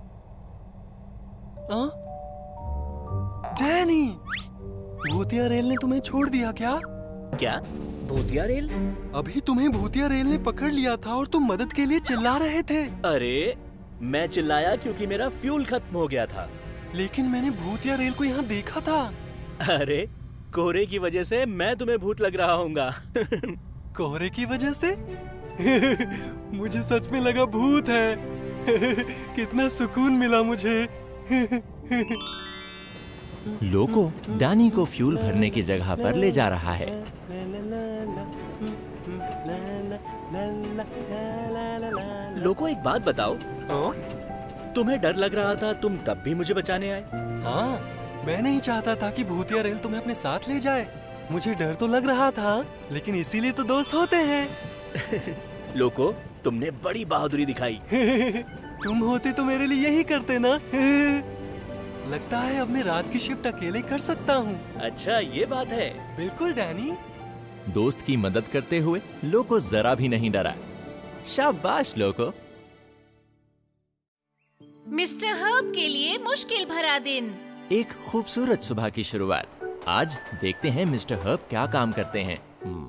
डैनी, भूतिया रेल ने तुम्हें छोड़ दिया क्या? क्या भूतिया रेल? अभी तुम्हें भूतिया रेल ने पकड़ लिया था और तुम मदद के लिए चिल्ला रहे थे। अरे मैं चिल्लाया क्योंकि मेरा फ्यूल खत्म हो गया था। लेकिन मैंने भूतिया रेल को यहाँ देखा था। अरे कोहरे की वजह से मैं तुम्हें भूत लग रहा हूँगा। कोहरे की वजह से? मुझे सच में लगा भूत है। कितना सुकून मिला मुझे। लोको डैनी को फ्यूल भरने की जगह पर ले जा रहा है। लोको, एक बात बताओ, तुम्हें डर लग रहा था, तुम तब भी मुझे बचाने आए? हाँ, मैं नहीं चाहता था कि भूतिया रेल तुम्हें अपने साथ ले जाए। मुझे डर तो लग रहा था, लेकिन इसीलिए तो दोस्त होते हैं। लोको, तुमने बड़ी बहादुरी दिखाई। तुम होते तो मेरे लिए यही करते ना। लगता है अब मैं रात की शिफ्ट अकेले कर सकता हूँ। अच्छा, ये बात है। बिल्कुल डैनी। दोस्त की मदद करते हुए लोको जरा भी नहीं डरा। शाबाश लोको। मिस्टर हर्ब के लिए मुश्किल भरा दिन। एक खूबसूरत सुबह की शुरुआत। आज देखते हैं मिस्टर हर्ब क्या काम करते हैं।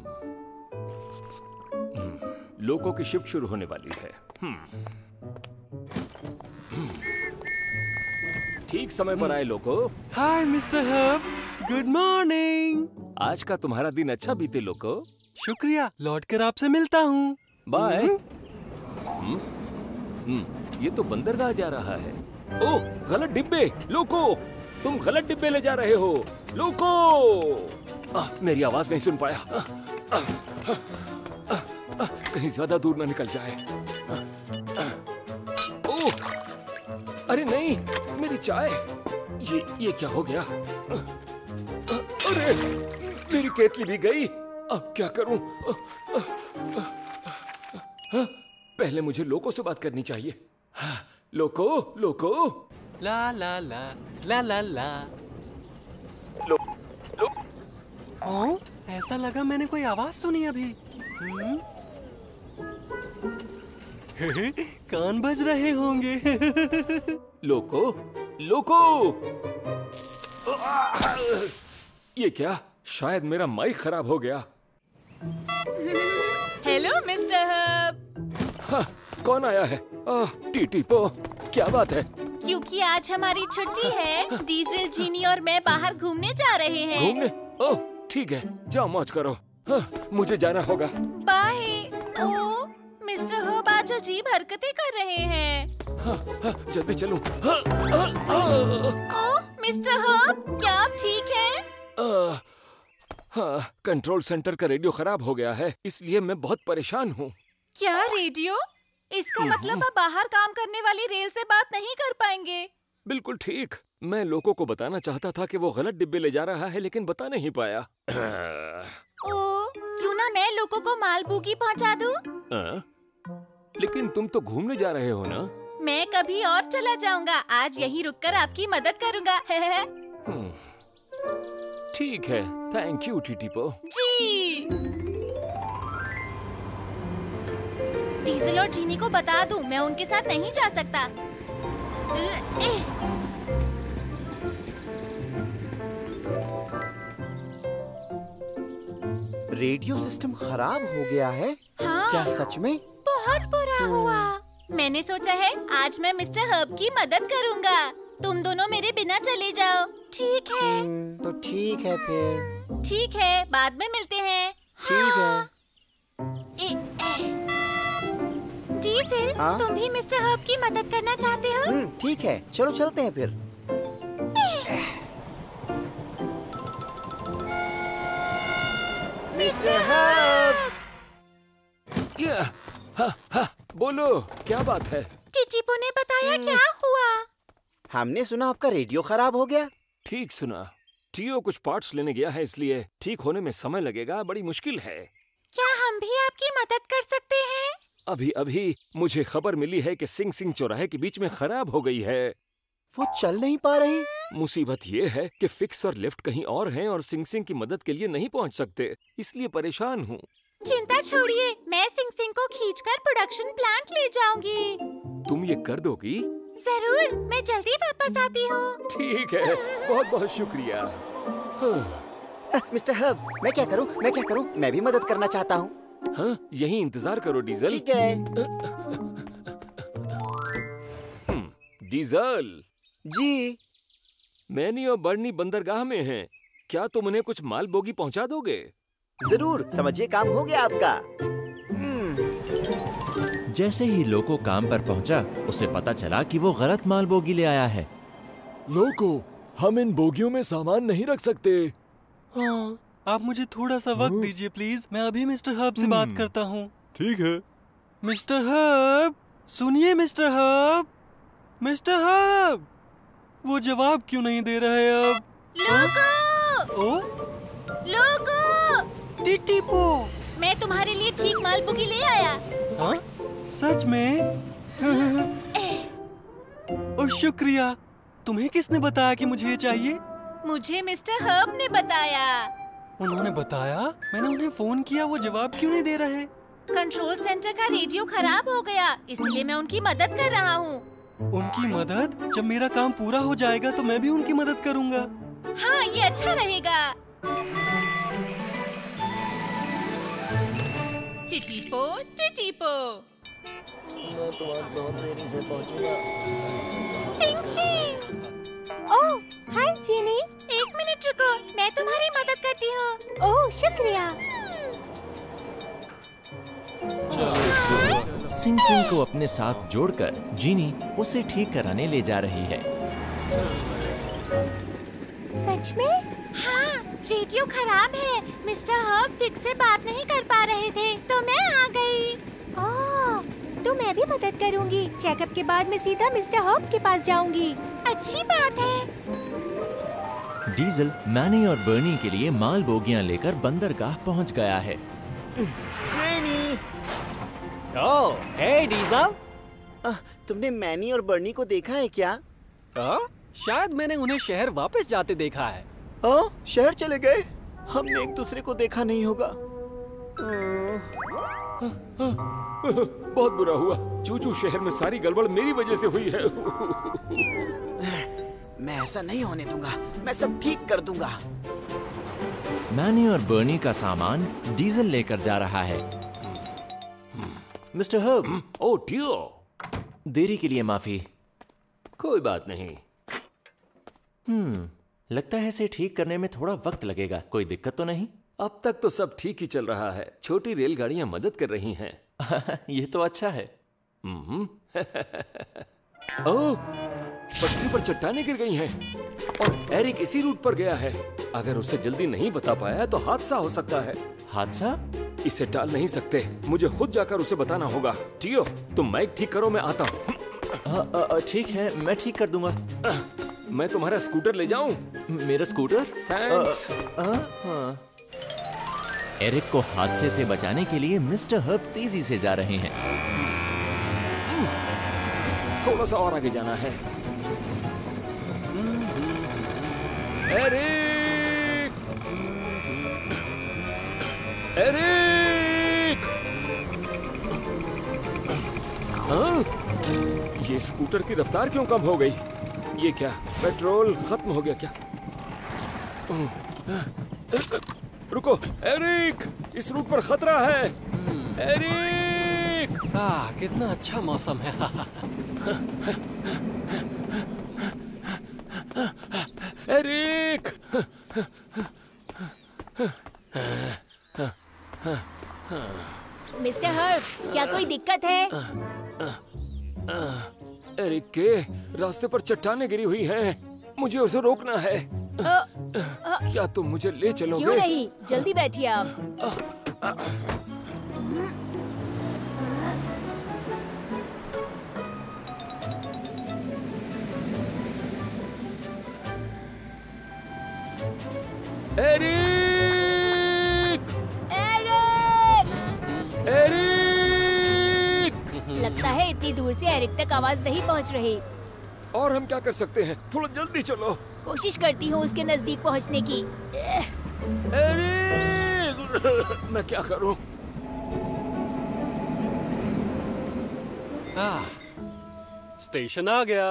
लोको की शिफ्ट शुरू होने वाली है। ठीक समय पर आए loco. Hi Mister Herb, good morning. आज का तुम्हारा दिन अच्छा बीते लोको। शुक्रिया, लौटकर आपसे मिलता हूँ। बाय। ये तो बंदरगाह जा रहा है। ओह, गलत डिब्बे। लोको, तुम गलत डिब्बे ले जा रहे हो। लोको, मेरी आवाज नहीं सुन पाया। कहीं ज्यादा दूर ना निकल जाए। ओह, अरे नहीं, मेरी चाय। ये क्या हो गया? अरे मेरी केतली भी गई। अब क्या करूं? पहले मुझे लोको से बात करनी चाहिए। लोको, लोको। ला ला ला ला ला ला। ओ, ऐसा लगा मैंने कोई आवाज सुनी अभी। कान बज रहे होंगे। लोको, लोको। ये क्या? शायद मेरा माइक खराब हो गया। Hello Mister Herb. कौन आया है? टीटी पो, क्या बात है? क्योंकि आज हमारी छुट्टी है, डीजल, जीनी और मैं बाहर घूमने जा रहे हैं। घूमने? ओह ठीक है, जाओ मौज करो। मुझे जाना होगा। बाय। ओ, मिस्टर हर्ब आज अजीब हरकतें कर रहे हैं। जल्दी चलूं। ओ, मिस्टर हर्ब, क्या आप ठीक हैं? हाँ, कंट्रोल सेंटर का रेडियो खराब हो गया है, इसलिए मैं बहुत परेशान हूँ। क्या रेडियो? इसका मतलब आप बाहर काम करने वाली रेल से बात नहीं कर पाएंगे। बिल्कुल ठीक। मैं लोगों को बताना चाहता था कि वो गलत डिब्बे ले जा रहा है, लेकिन बता नहीं पाया। ओ, क्यों ना मैं लोगों को मालबुगी पहुंचा दूं? लेकिन तुम तो घूमने जा रहे हो ना? मैं कभी और चला जाऊंगा, आज यहीं रुककर आपकी मदद करूंगा। ठीक है, थैंक यू टीटीपो। जी। डीजल और जीनी को बता दूं, मैं उनके साथ नहीं जा सकता। रेडियो सिस्टम खराब हो गया है? हाँ, क्या सच में? बहुत बुरा हुआ। मैंने सोचा है आज मैं मिस्टर हर्ब की मदद करूंगा। तुम दोनों मेरे बिना चले जाओ, ठीक है? तो ठीक है फिर। ठीक है, बाद में मिलते हैं। ठीक है। डीजल, तुम भी मिस्टर हर्ब की मदद करना चाहते हो? ठीक है, चलो चलते हैं फिर। Mister Herb! बोलो, क्या बात है? टीटीपो ने बताया क्या हुआ? हमने सुना आपका रेडियो खराब हो गया। ठीक सुना। टीओ कुछ पार्ट्स लेने गया है, इसलिए ठीक होने में समय लगेगा, बड़ी मुश्किल है। क्या हम भी आपकी मदद कर सकते हैं? अभी मुझे खबर मिली है कि सिंग सिंग चौराहे के बीच में खराब हो गई है। वो चल नहीं पा रही। मुसीबत ये है कि फिक्स और लिफ्ट कहीं और हैं और सिंग सिंग की मदद के लिए नहीं पहुंच सकते, इसलिए परेशान हूँ। चिंता छोड़िए, मैं सिंग सिंग को खींचकर प्रोडक्शन प्लांट ले जाऊंगी। तुम ये कर दोगी? जरूर, मैं जल्दी वापस आती हूँ। ठीक है, बहुत बहुत शुक्रिया। मिस्टर हर्ब, मैं क्या करूँ? मैं भी मदद करना चाहता हूँ। हाँ, यहीं इंतजार करो डीजल। ठीक है। डीजल जी। मैनी और बर्नी बंदरगाह में हैं। क्या तुम उन्हें कुछ माल बोगी पहुंचा दोगे? जरूर, समझिए काम हो गया आपका। जैसे ही लोको काम पर पहुंचा, उसे पता चला कि वो गलत माल बोगी ले आया है। लोको, हम इन बोगियों में सामान नहीं रख सकते। हाँ, आप मुझे थोड़ा सा वक्त दीजिए प्लीज, मैं अभी मिस्टर हर्ब से बात करता हूँ। ठीक है। मिस्टर हर्ब, सुनिए मिस्टर हर्ब। मिस्टर हर्ब, वो जवाब क्यों नहीं दे रहे अब? लोको! ओ? लोको! टीटीपो! मैं तुम्हारे लिए ठीक मालबुगी ले आया। हाँ? सच में? और शुक्रिया। तुम्हें किसने बताया कि मुझे ये चाहिए? मुझे मिस्टर हर्ब ने बताया। उन्होंने बताया? मैंने उन्हें फोन किया, वो जवाब क्यों नहीं दे रहे? कंट्रोल सेंटर का रेडियो खराब हो गया, इसलिए मैं उनकी मदद कर रहा हूँ। उनकी मदद? जब मेरा काम पूरा हो जाएगा तो मैं भी उनकी मदद करूँगा। हाँ, ये अच्छा रहेगा। टिटीपो, टिटीपो। मैं तो आज बहुत देरी से पहुंचूंगा। सिंग सिंग। ओह, हाय जीनी। एक मिनट रुको, मैं तुम्हारी मदद करती हूँ। ओह, शुक्रिया। सिंग सिंग को अपने साथ जोड़कर जीनी उसे ठीक कराने ले जा रही है। सच में? हाँ, रेडियो खराब है। मिस्टर हर्ब फिक्स से बात नहीं कर पा रहे थे, तो मैं आ गई। तो मैं भी मदद करूंगी। चेकअप के बाद मैं सीधा मिस्टर हर्ब के पास जाऊंगी। अच्छी बात है। डीजल मैनी और बर्नी के लिए माल बोगियां लेकर बंदरगाह पहुंच गया है। ओह, हे डीजल। तुमने मैनी और बर्नी को देखा है क्या? शायद मैंने उन्हें शहर वापस जाते देखा है। शहर चले गए? हमने एक दूसरे को देखा नहीं होगा। बहुत बुरा हुआ। चूचू शहर में सारी गड़बड़ मेरी वजह से हुई है। मैं ऐसा नहीं होने दूंगा, मैं सब ठीक कर दूंगा। मैनी और बर्नी का सामान डीजल लेकर जा रहा है। Mister Herb. ओह टियो, देरी के लिए माफी। कोई बात नहीं। लगता है इसे ठीक करने में थोड़ा वक्त लगेगा। कोई दिक्कत तो नहीं? अब तक तो सब ठीक ही चल रहा है। छोटी रेलगाड़ियां मदद कर रही हैं। ये तो अच्छा है। ओह, पटरी पर चट्टानें गिर गई हैं। और एरिक इसी रूट पर गया है। अगर उसे जल्दी नहीं बता पाया तो हादसा हो सकता है। हादसा? इसे टाल नहीं सकते, मुझे खुद जाकर उसे बताना होगा। टियो, तुम माइक ठीक करो, मैं आता हूँ। ठीक है, मैं ठीक कर दूंगा। मैं तुम्हारा स्कूटर ले जाऊं? मेरा स्कूटर? थैंक्स। एरिक को हादसे से बचाने के लिए मिस्टर हर्ब तेजी से जा रहे हैं। थोड़ा सा और आगे जाना है। एरिक! एरिक! हाँ? ये स्कूटर की रफ्तार क्यों कम हो गई? ये क्या, पेट्रोल खत्म हो गया क्या? रुको, एरिक! इस रूट पर खतरा है। एरिक! कितना अच्छा मौसम है। एरिक! मिस्टर हर्ब, क्या कोई दिक्कत है? एरिक के रास्ते पर चट्टानें गिरी हुई हैं। मुझे उसे रोकना है। क्या तुम मुझे ले चलोगे? क्यों नहीं, जल्दी बैठिए आप। एरिक! एरिक! एरिक! लगता है इतनी दूर से एरिक तक आवाज नहीं पहुंच रही। और हम क्या कर सकते हैं? थोड़ा जल्दी चलो। कोशिश करती हूँ उसके नजदीक पहुँचने की। एरिक! मैं क्या करूँ? स्टेशन आ गया।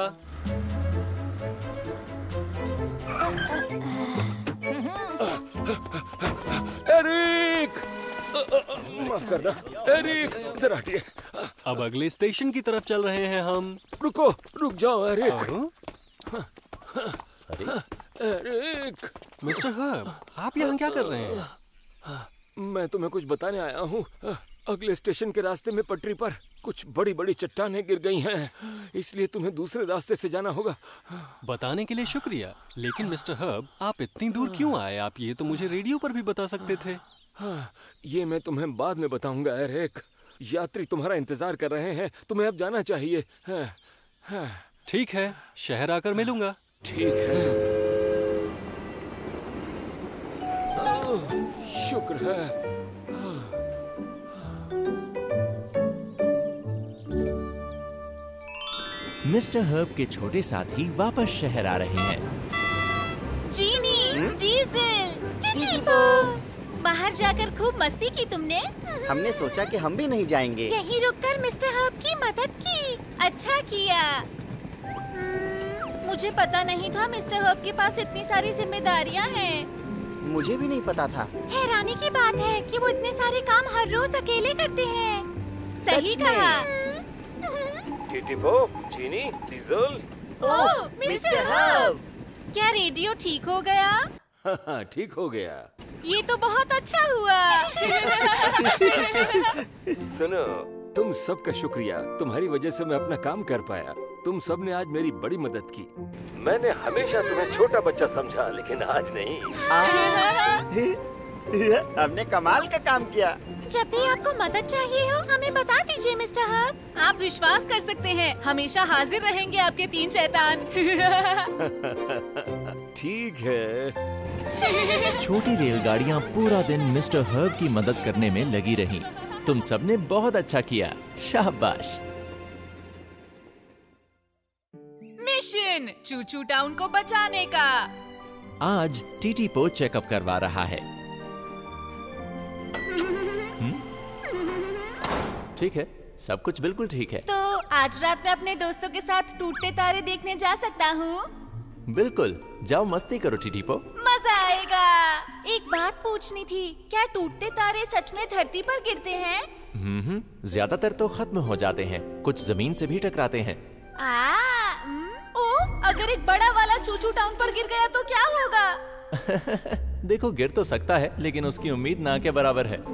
एरिक! माफ करना एरिक, जरा हटिए। अब अगले स्टेशन की तरफ चल रहे हैं हम। रुको, रुक जाओ एरिक। एरिक! मिस्टर हर्ब, आप यहाँ क्या कर रहे हैं? मैं तुम्हें कुछ बताने आया हूँ। अगले स्टेशन के रास्ते में पटरी पर कुछ बड़ी बड़ी चट्टानें गिर गई हैं, इसलिए तुम्हें दूसरे रास्ते से जाना होगा। बताने के लिए शुक्रिया, लेकिन मिस्टर हर्ब, आप इतनी दूर क्यों आए? आप ये तो मुझे रेडियो पर भी बता सकते थे। ये मैं तुम्हें बाद में बताऊंगा एरिक। यात्री तुम्हारा इंतजार कर रहे हैं, तुम्हें अब जाना चाहिए। ठीक है, शहर आकर मिलूंगा। ठीक है। शुक्र है। मिस्टर हर्ब के छोटे साथी वापस शहर आ रहे हैं। जीनी, डीजल, टिटिपो, बाहर जाकर खूब मस्ती की तुमने? हमने सोचा कि हम भी नहीं जाएंगे। यहीं रुककर मिस्टर हर्ब की मदद की। अच्छा किया। मुझे पता नहीं था मिस्टर हर्ब के पास इतनी सारी जिम्मेदारियां हैं। मुझे भी नहीं पता था। हैरानी की बात है कि वो इतने सारे काम हर रोज अकेले करते हैं। सही कहा। Titipo, Genie, Diesel. ओह, मिस्टर हर्ब, क्या रेडियो ठीक हो गया? हाँ, ठीक हो गया। ये तो बहुत अच्छा हुआ। सुनो, तुम सबका शुक्रिया। तुम्हारी वजह से मैं अपना काम कर पाया। तुम सब ने आज मेरी बड़ी मदद की। मैंने हमेशा तुम्हें छोटा बच्चा समझा, लेकिन आज नहीं। हमने कमाल का काम किया। जब भी आपको मदद चाहिए हो, हमें बता दीजिए मिस्टर हर्ब। आप विश्वास कर सकते हैं, हमेशा हाजिर रहेंगे आपके 3 शैतान। ठीक है। छोटी रेलगाड़ियां पूरा दिन मिस्टर हर्ब की मदद करने में लगी रहीं। तुम सबने बहुत अच्छा किया, शाबाश। मिशन चूचू टाउन को बचाने का। आज टिटिपो चेकअप करवा रहा है। ठीक है, सब कुछ बिल्कुल ठीक है। तो आज रात में अपने दोस्तों के साथ टूटते तारे देखने जा सकता हूँ? बिल्कुल, जाओ मस्ती करो टिटिपो। मजा आएगा। एक बात पूछनी थी, क्या टूटते तारे सच में धरती पर गिरते हैं? ज्यादातर तो खत्म हो जाते हैं, कुछ जमीन से भी टकराते हैं। अगर एक बड़ा वाला चूचू टाउन पर गिर गया तो क्या होगा? देखो, गिर तो सकता है, लेकिन उसकी उम्मीद ना के बराबर है।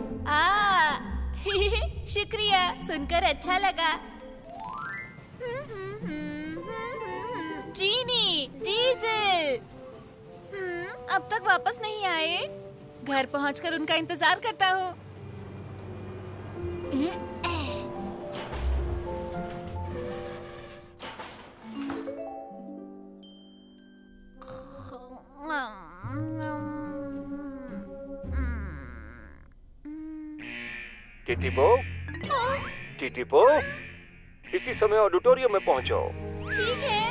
शुक्रिया, सुनकर अच्छा लगा। जीनी, डीजल, अब तक वापस नहीं आए। घर पहुंचकर उनका इंतजार करता हूँ। टिटिपो, टिटिपो, इसी समय ऑडिटोरियम में पहुंचो। ठीक है।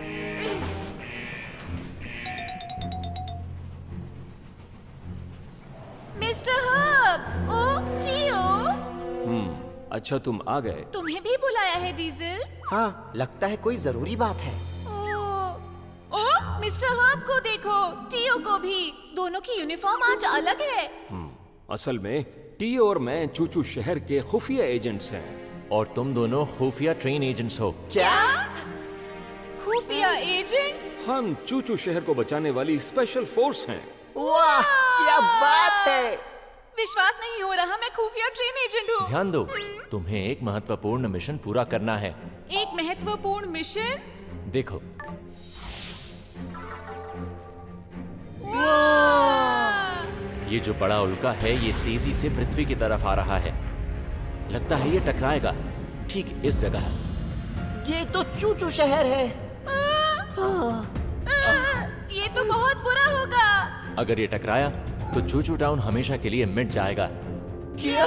मिस्टर हर्ब, ओ टियो। अच्छा तुम आ गए। तुम्हें भी बुलाया है डीजल? हाँ, लगता है कोई जरूरी बात है। ओ, मिस्टर हर्ब को देखो, टियो को भी। दोनों की यूनिफॉर्म आज अलग है। असल में टियो और मैं चूचू शहर के खुफिया एजेंट्स हैं। और तुम दोनों खुफिया ट्रेन एजेंट्स हो। क्या? खुफिया एजेंट्स? हम चूचू शहर को बचाने वाली स्पेशल फोर्स हैं। वाह, क्या बात है! विश्वास नहीं हो रहा, मैं खुफिया ट्रेन एजेंट हूँ। ध्यान दो, तुम्हें एक महत्वपूर्ण मिशन पूरा करना है। एक महत्वपूर्ण मिशन? देखो। ये जो बड़ा उल्का है, ये तेजी से पृथ्वी की तरफ आ रहा है। लगता है ये टकराएगा ठीक इस जगह। ये तो चूचू शहर है। ये तो बहुत बुरा होगा। अगर ये टकराया तो चूचू टाउन हमेशा के लिए मिट जाएगा। क्या?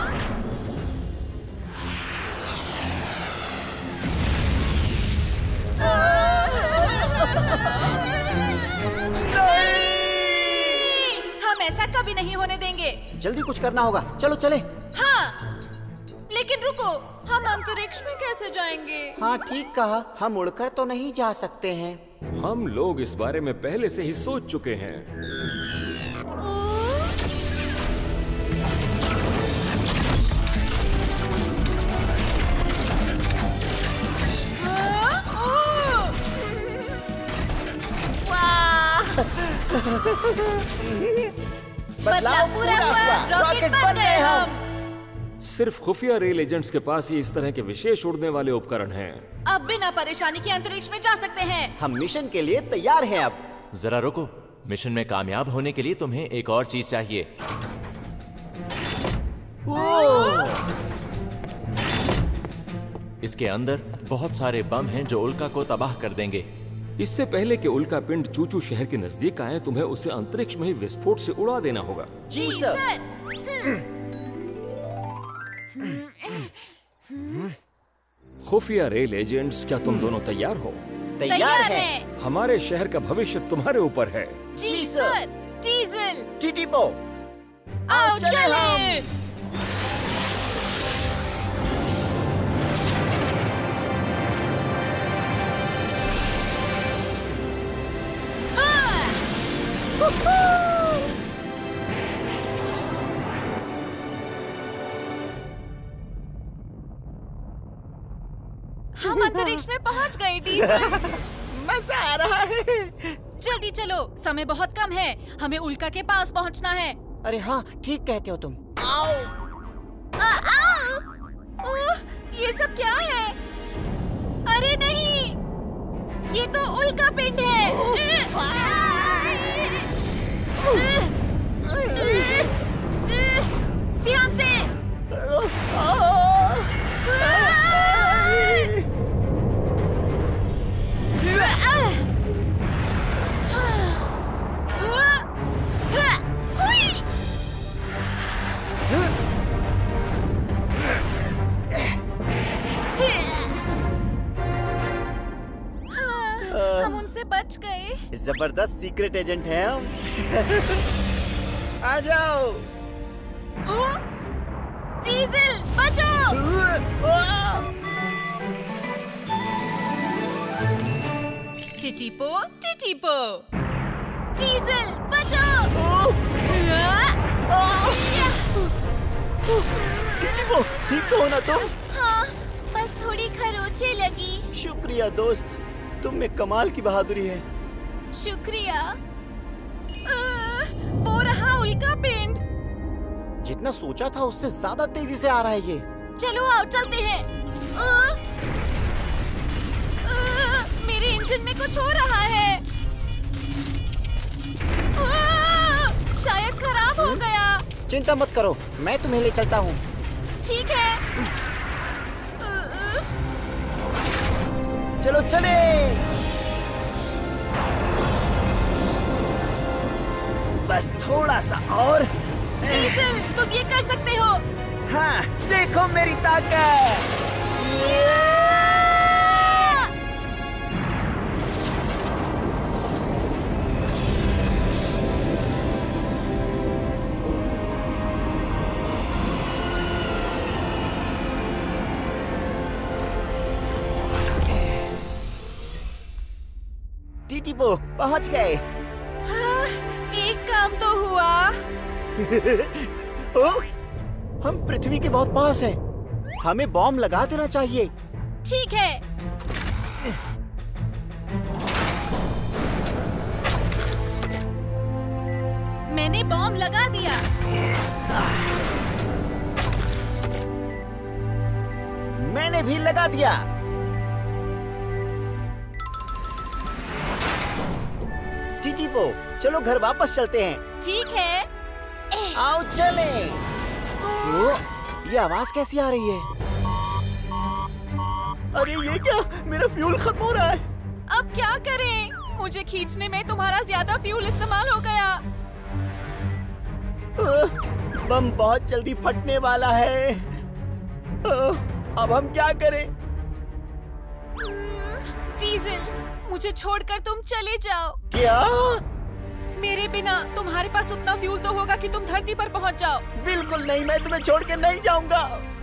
हम ऐसा कभी नहीं होने देंगे। जल्दी कुछ करना होगा, चलो चले। हाँ, लेकिन रुको, हम अंतरिक्ष में कैसे जाएंगे? हाँ ठीक कहा, हम उड़कर तो नहीं जा सकते हैं। हम लोग इस बारे में पहले से ही सोच चुके हैं। बदलाव पूरा हुआ, रॉकेट बन गए हम। सिर्फ खुफिया रेल एजेंट्स के पास ही इस तरह के विशेष उड़ने वाले उपकरण हैं। अब बिना परेशानी के अंतरिक्ष में जा सकते हैं। हम मिशन के लिए तैयार हैं अब। जरा रुको, मिशन में कामयाब होने के लिए तुम्हें एक और चीज चाहिए। इसके अंदर बहुत सारे बम हैं जो उल्का को तबाह कर देंगे। इससे पहले कि उल्का पिंड चूचू शहर के नजदीक आए, तुम्हें उसे अंतरिक्ष में ही विस्फोट से उड़ा देना होगा। जी सर। खुफिया रेल एजेंट्स, क्या तुम दोनों तैयार हो? तैयार हैं। हमारे शहर का भविष्य तुम्हारे ऊपर है। जी सर। डीजल, टिटिपो, आओ चलें। हम अंतरिक्ष में पहुंच गए डीजल। मजा आ रहा है। जल्दी चलो, समय बहुत कम है, हमें उल्का के पास पहुंचना है। अरे हाँ, ठीक कहते हो तुम। आओ। ये सब क्या है? अरे नहीं, ये तो उल्का पिंड है। ध्यान से। हम उनसे बच गए। जबरदस्त सीक्रेट एजेंट हैं हम। आ जाओ। डीजल बचाओ। टिटिपो, टिटिपो, डीजल बचाओ। टिटिपो, ठीक तो हो ना तुम? हाँ, बस थोड़ी खरोंचे लगी। शुक्रिया दोस्त, तुम में कमाल की बहादुरी है। शुक्रिया। वो रहा उल्का पिंड। जितना सोचा था उससे ज्यादा तेजी से आ रहा है ये। चलो आओ चलते हैं। मेरे इंजन में कुछ हो रहा है। हो गया। चिंता मत करो, मैं तुम्हें ले चलता हूँ। ठीक है। चलो चले। बस थोड़ा सा और। डीजल, तुम ये कर सकते हो। हाँ, देखो मेरी ताकत। टीटीपो, पहुंच गए। हाँ, एक काम तो हुआ। ओ, हम पृथ्वी के बहुत पास हैं। हमें बॉम्ब लगा देना चाहिए। ठीक है। मैंने बॉम्ब लगा दिया। मैंने भी लगा दिया। टीटीपो, चलो घर वापस चलते हैं। ठीक है। आओ चले। ये आवाज कैसी आ रही है? अरे ये क्या? मेरा फ्यूल खत्म हो रहा है। अब क्या करें? मुझे खींचने में तुम्हारा ज्यादा फ्यूल इस्तेमाल हो गया। बम बहुत जल्दी फटने वाला है। अब हम क्या करें? डीजल, मुझे छोड़कर तुम चले जाओ। क्या? मेरे बिना तुम्हारे पास उतना फ्यूल तो होगा कि तुम धरती पर पहुंच जाओ। बिल्कुल नहीं, मैं तुम्हें छोड़ के नहीं जाऊंगा।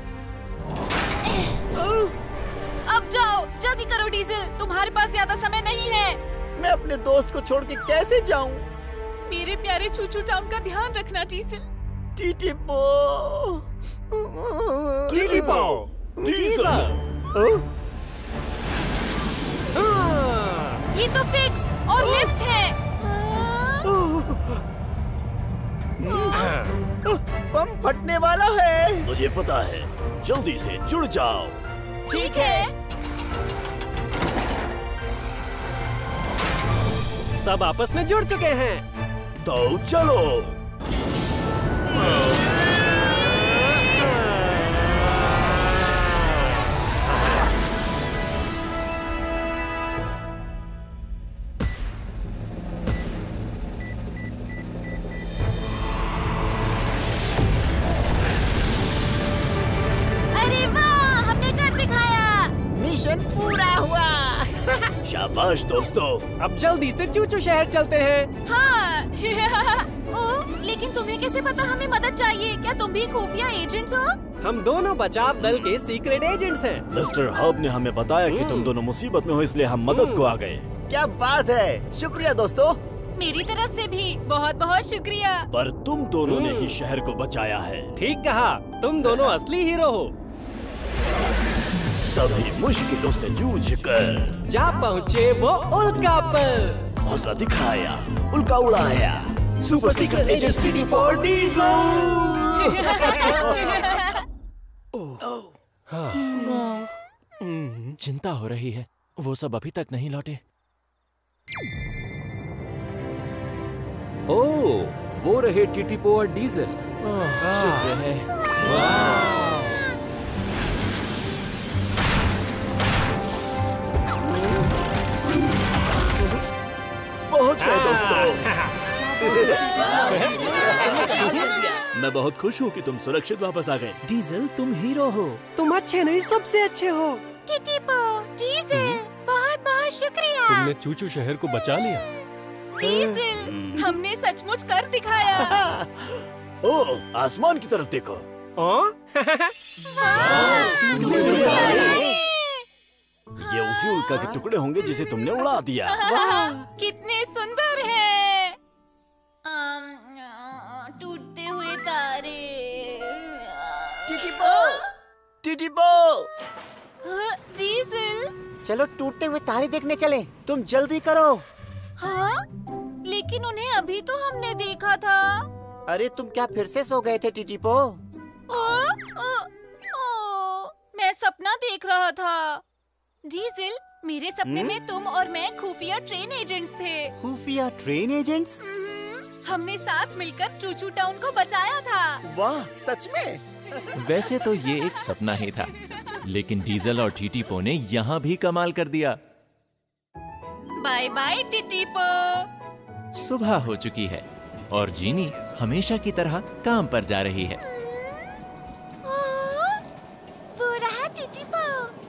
अब जाओ, जल्दी करो डीजल, तुम्हारे पास ज्यादा समय नहीं है। मैं अपने दोस्त को छोड़ के कैसे जाऊं? मेरे प्यारे चूचू टाउन का ध्यान रखना डीजल। टीटीपो, टीटीपो, डीजल। ये तो फिक्स और लिफ्ट है। बम फटने वाला है। मुझे पता है, जल्दी से जुड़ जाओ। ठीक है। सब आपस में जुड़ चुके हैं। तो चलो। मिशन पूरा हुआ। शाबाश दोस्तों। अब जल्दी से चूचू शहर चलते हैं। हाँ। ओ, लेकिन तुम्हें कैसे पता हमें मदद चाहिए? क्या तुम भी खुफिया एजेंट्स हो? हम दोनों बचाव दल के सीक्रेट एजेंट्स हैं। मिस्टर हब ने हमें बताया कि तुम दोनों मुसीबत में हो, इसलिए हम मदद को आ गए। क्या बात है, शुक्रिया दोस्तों। मेरी तरफ से भी बहुत बहुत शुक्रिया। पर तुम दोनों ने ही शहर को बचाया है। ठीक कहा, तुम दोनों असली हीरो हो। सभी मुश्किलों से जूझ कर जा पहुँचे वो उल्का पर। हौसला दिखाया, उल्का उड़ाया। सुपर सीक्रेट एजेंट टीटीपो चिंता हो रही है, वो सब अभी तक नहीं लौटे। ओह, वो रहे टीटीपो और डीजल। शुक्र है। पहुंच गए दोस्तों। मैं बहुत खुश हूँ कि तुम सुरक्षित वापस आ गए। डीजल, तुम हीरो हो। तुम अच्छे नहीं, सबसे अच्छे हो। टीटीपो, डीजल, बहुत बहुत शुक्रिया। तुमने चूचू शहर को बचा लिया। डीजल, हमने सचमुच कर दिखाया। ओह, आसमान की तरफ देखो। ये उसी उल्का के टुकड़े होंगे जिसे तुमने उड़ा दिया। कितने सुंदर हैं। टूटते हुए तारे। टीटीपो, टीटीपो। डीजल, चलो टूटते हुए तारे देखने चले। तुम जल्दी करो। हाँ? लेकिन उन्हें अभी तो हमने देखा था। अरे तुम क्या फिर से सो गए थे टीटीपो? मैं सपना देख रहा था। डीजल, मेरे सपने में तुम और मैं खुफिया ट्रेन एजेंट्स थे। खुफिया ट्रेन एजेंट्स? हमने साथ मिलकर चूचू टाउन को बचाया था। वाह, सच में? वैसे तो ये एक सपना ही था, लेकिन डीजल और टीटीपो ने यहाँ भी कमाल कर दिया। बाय बाय टीटीपो। सुबह हो चुकी है और जीनी हमेशा की तरह काम पर जा रही है। वो रहा टीटीपो।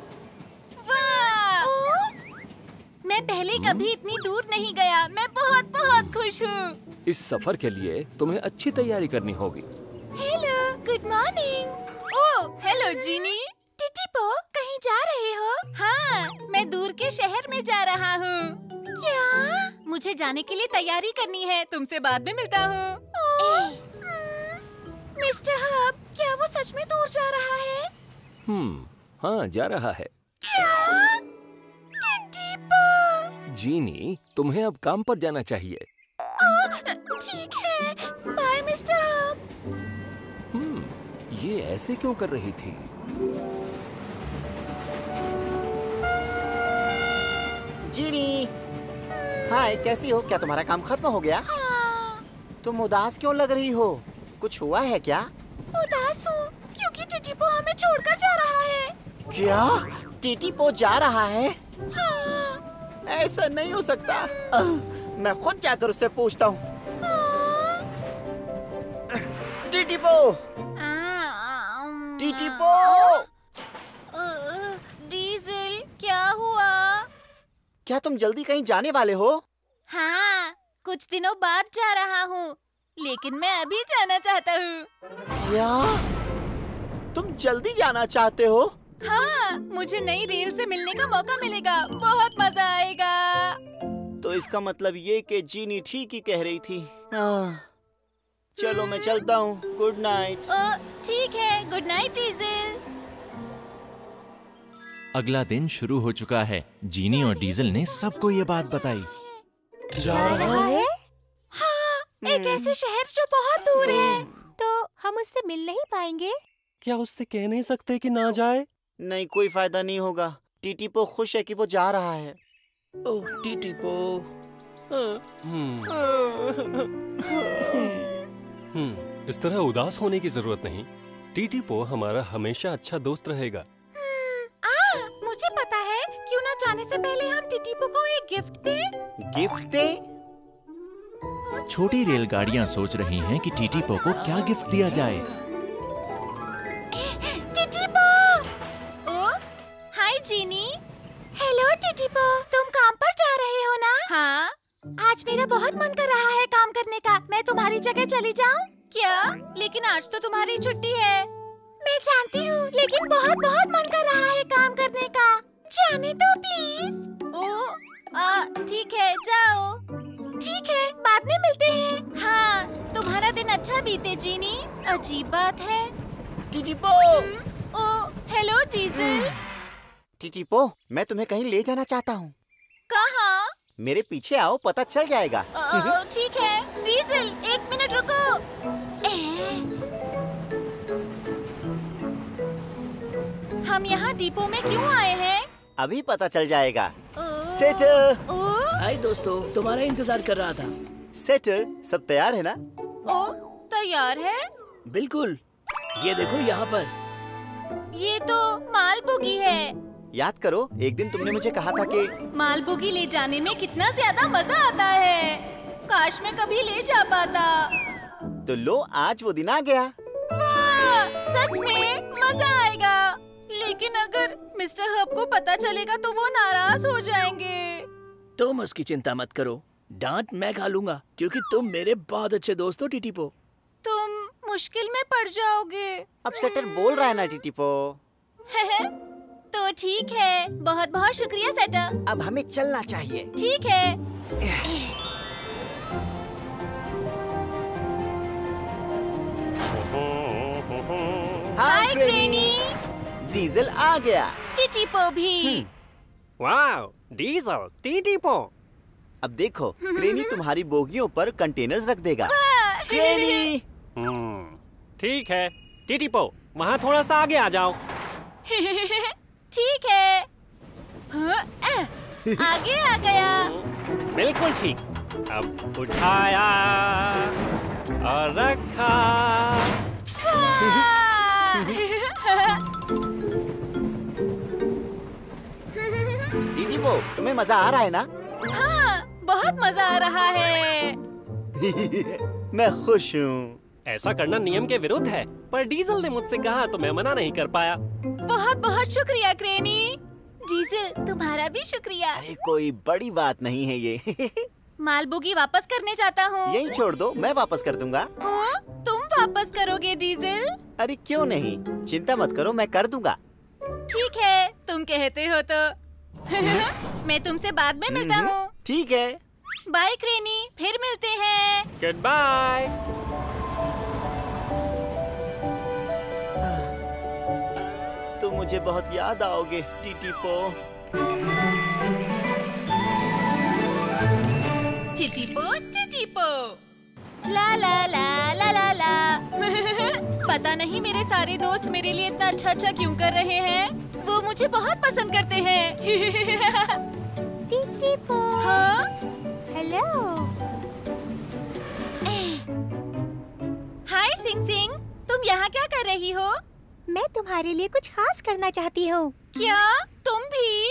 वाह! मैं पहले कभी इतनी दूर नहीं गया। मैं बहुत बहुत खुश हूँ। इस सफर के लिए तुम्हें अच्छी तैयारी करनी होगी। Hello, good morning. Oh, hello Genie. टीटीपो, कहीं जा रहे हो? हाँ, मैं दूर के शहर में जा रहा हूँ। क्या? मुझे जाने के लिए तैयारी करनी है। तुमसे बाद में मिलता हूँ। मिस्टर हब, क्या वो सच में दूर जा रहा है? हाँ, जा रहा है। क्या? टीटीपो। जीनी, तुम्हें अब काम पर जाना चाहिए। ठीक है, बाय मिस्टर हब। ये ऐसे क्यों कर रही थी? जीनी, हाय, कैसी हो? क्या तुम्हारा काम खत्म हो गया? हाँ। तुम उदास क्यों लग रही हो? कुछ हुआ है क्या? उदास हूँ क्योंकि टीटीपो हमें छोड़कर जा रहा है। क्या? टीटीपो जा रहा है? हाँ। ऐसा नहीं हो सकता। मैं खुद जाकर उससे पूछता हूँ। टीटीपो! टीटीपो! डीजल, क्या हुआ? क्या तुम जल्दी कहीं जाने वाले हो? हाँ, कुछ दिनों बाद जा रहा हूँ, लेकिन मैं अभी जाना चाहता हूँ। क्या? तुम जल्दी जाना चाहते हो? हाँ, मुझे नई रेल से मिलने का मौका मिलेगा। बहुत मजा आएगा। तो इसका मतलब ये कि जीनी ठीक ही कह रही थी। चलो मैं चलता हूँ। Good night. ठीक है, गुड नाइट डीजल। अगला दिन शुरू हो चुका है। जीनी और डीजल ने सबको ये बात बताई। जा रहा है? हाँ, एक ऐसे शहर जो बहुत दूर है। तो हम उससे मिल नहीं पाएंगे? क्या उससे कह नहीं सकते कि ना जाए? नहीं, कोई फायदा नहीं होगा। टीटीपो खुश है कि वो जा रहा है। ओह टीटीपो। इस तरह उदास होने की जरूरत नहीं। टीटीपो हमारा हमेशा अच्छा दोस्त रहेगा। मुझे पता है, क्यों ना जाने से पहले हम टीटीपो को एक गिफ्ट दें? गिफ्ट दें? छोटी रेलगाड़ियां सोच रही हैं कि टीटीपो को क्या गिफ्ट दिया जाए। टीटीपो! ओ, हाय जीनी। हेलो टीटीपो, तुम काम पर जा रहे हो ना? हाँ। आज मेरा बहुत मन कर रहा है काम करने का। मैं तुम्हारी जगह चली जाऊं? क्या? लेकिन आज तो तुम्हारी छुट्टी है। मैं जानती हूँ, लेकिन बहुत बहुत मन कर रहा है काम करने का। जाने दो प्लीज। ठीक है, जाओ। ठीक है, बाद में मिलते हैं। हाँ, तुम्हारा दिन अच्छा बीते जीनी। अजीब बात है। टीटीपो! Hello diesel. टीटीपो, मैं तुम्हें कहीं ले जाना चाहता हूँ। कहाँ? मेरे पीछे आओ, पता चल जाएगा। ठीक है। डीजल, 1 मिनट रुको। हम यहाँ डिपो में क्यों आए हैं? अभी पता चल जाएगा। सेटर! हाय दोस्तों, तुम्हारा इंतजार कर रहा था। सेटर, सब तैयार है ना? तैयार है? बिल्कुल। ये देखो यहाँ पर। ये तो माल बोगी है। याद करो, एक दिन तुमने मुझे कहा था कि माल बोगी ले जाने में कितना ज्यादा मजा आता है। काश मैं कभी ले जा पाता। तो लो, आज वो दिन आ गया। वाह, सच में मजा आएगा। लेकिन अगर मिस्टर हब को पता चलेगा तो वो नाराज हो जाएंगे। तुम उसकी चिंता मत करो, डांट मैं खा लूंगा क्योंकि तुम मेरे बहुत अच्छे दोस्त हो टीटीपो। तुम मुश्किल में पड़ जाओगे। अब सेटर बोल रहा है ना टीटीपो। तो ठीक है, बहुत बहुत शुक्रिया सेटर। अब हमें चलना चाहिए। ठीक है। हाय ग्रेनी। डीजल आ गया। टीटीपो भी। वाह, डीजल, टीटीपो। अब देखो, ग्रेनी तुम्हारी बोगियों पर कंटेनर्स रख देगा। ग्रेनी! ठीक है, टीटीपो, वहाँ थोड़ा सा आगे आ जाओ। ठीक है। आगे आ गया। बिल्कुल ठीक। अब उठाया और रखा। टीटीपो, तुम्हें मजा आ रहा है ना? हाँ, बहुत मजा आ रहा है। मैं खुश हूँ। ऐसा करना नियम के विरुद्ध है, पर डीजल ने मुझसे कहा तो मैं मना नहीं कर पाया। बहुत बहुत शुक्रिया क्रेनी। डीजल, तुम्हारा भी शुक्रिया। अरे कोई बड़ी बात नहीं है ये। मालबुगी वापस करने जाता हूँ। यही छोड़ दो, मैं वापस कर दूंगा। तुम वापस करोगे डीजल? अरे क्यों नहीं, चिंता मत करो, मैं कर दूंगा। ठीक है, तुम कहते हो तो। मैं तुमसे बाद में मिलता हूँ। ठीक है। बाय क्रेनी, फिर मिलते हैं। Goodbye. तुम मुझे बहुत याद आओगे टीटीपो। टीटीपो टीटीपो, ला ला ला ला ला ला। पता नहीं मेरे सारे दोस्त मेरे लिए इतना अच्छा अच्छा क्यों कर रहे हैं। वो मुझे बहुत पसंद करते हैं। टीटीपो। हाँ? हेलो। हाय सिंग सिंग, तुम यहाँ क्या कर रही हो? मैं तुम्हारे लिए कुछ खास करना चाहती हूँ। क्या? तुम भी?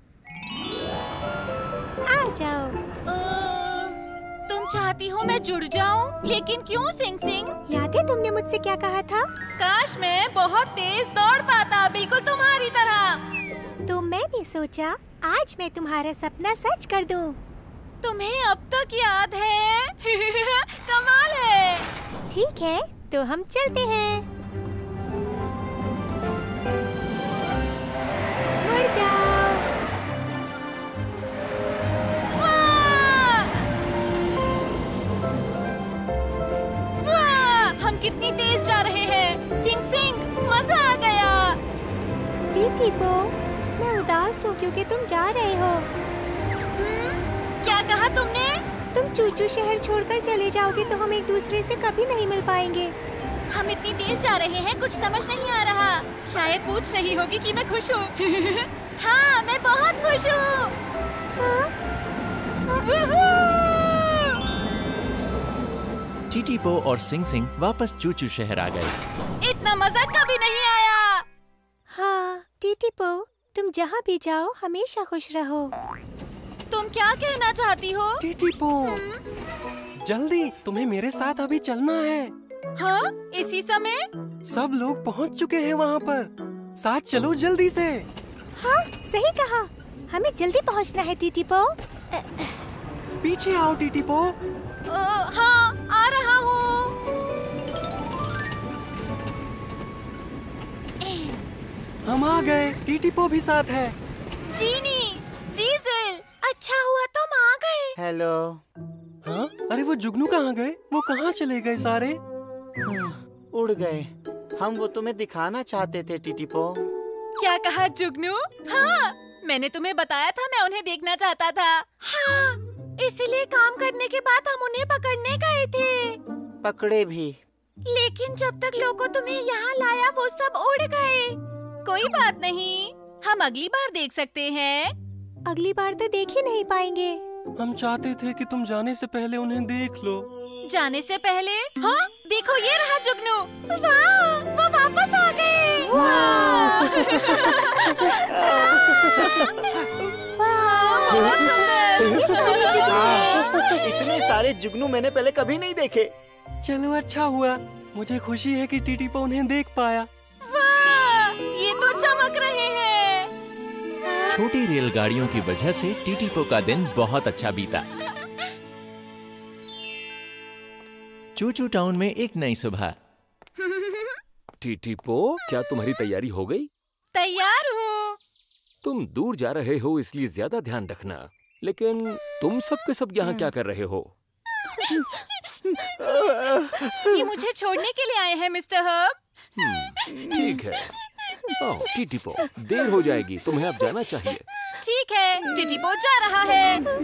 आ जाओ। तुम चाहती हो मैं जुड़ जाऊं? लेकिन क्यों सिंग सिंग? याद है तुमने मुझसे क्या कहा था? काश मैं बहुत तेज दौड़ पाता, बिल्कुल तुम्हारी तरह। तो मैंने सोचा आज मैं तुम्हारा सपना सच कर दूं। तुम्हें अब तक याद है? कमाल है। ठीक है, तो हम चलते हैं। मुड़ जाओ। हम कितनी तेज जा रहे हैं। सिंग सिंग, मजा आ गया। टीटीपो, मैं उदास हूँ क्योंकि तुम जा रहे हो। क्या कहा तुमने? तुम चूचू शहर छोड़कर चले जाओगे तो हम एक दूसरे से कभी नहीं मिल पाएंगे। हम इतनी तेज जा रहे हैं, कुछ समझ नहीं आ रहा। शायद पूछ रही होगी कि मैं खुश हूँ। हाँ, मैं बहुत खुश हूँ। टीटीपो और सिंग सिंग वापस चूचू शहर आ गए। इतना मजा कभी नहीं आया। हाँ टीटीपो, तुम जहाँ भी जाओ हमेशा खुश रहो। तुम क्या कहना चाहती हो? टीटीपो, जल्दी, तुम्हें मेरे साथ अभी चलना है। हाँ? इसी समय? सब लोग पहुँच चुके हैं वहाँ पर। साथ चलो जल्दी से। हाँ, सही कहा। हमें जल्दी पहुँचना है टीटीपो। पीछे आओ टीटीपो। हाँ, आ रहा हूँ। हम आ गए, टीटीपो भी साथ है। जीनी, डीजल, अच्छा हुआ तुम आ गए। हेलो। हाँ? अरे वो जुगनू कहाँ गए? वो कहाँ चले गए सारे? उड़ गए। हम वो तुम्हें दिखाना चाहते थे टीटीपो। क्या कहा जुगनू? हाँ, मैंने तुम्हें बताया था मैं उन्हें देखना चाहता था। हाँ, इसीलिए काम करने के बाद हम उन्हें पकड़ने गए थे। पकड़े भी। लेकिन जब तक लोगों तुम्हें यहाँ लाया वो सब उड़ गए। कोई बात नहीं, हम अगली बार देख सकते हैं। अगली बार तो देख ही नहीं पाएंगे। हम चाहते थे कि तुम जाने से पहले उन्हें देख लो। जाने से पहले? हाँ, देखो ये रहा जुगनू। वाह, वो वापस आ गए। बहुत सुंदर। इतने सारे जुगनू मैंने पहले कभी नहीं देखे। चलो अच्छा हुआ, मुझे खुशी है कि टीटीपो उन्हें देख पाया। वाह, ये तो चमक रहे हैं। छोटी रेलगाड़ियों की वजह से टीटीपो का दिन बहुत अच्छा बीता। चूचू टाउन में एक नई सुबह। टीटीपो, क्या तुम्हारी तैयारी हो गई? तैयार हूँ। तुम दूर जा रहे हो इसलिए ज्यादा ध्यान रखना। लेकिन तुम सब के सब यहाँ क्या कर रहे हो? ये मुझे छोड़ने के लिए आए हैं मिस्टर हर्ब। ठीक है। ओह टीटीपो, देर हो जाएगी, तुम्हें अब जाना चाहिए। ठीक है, टीटीपो जा रहा है।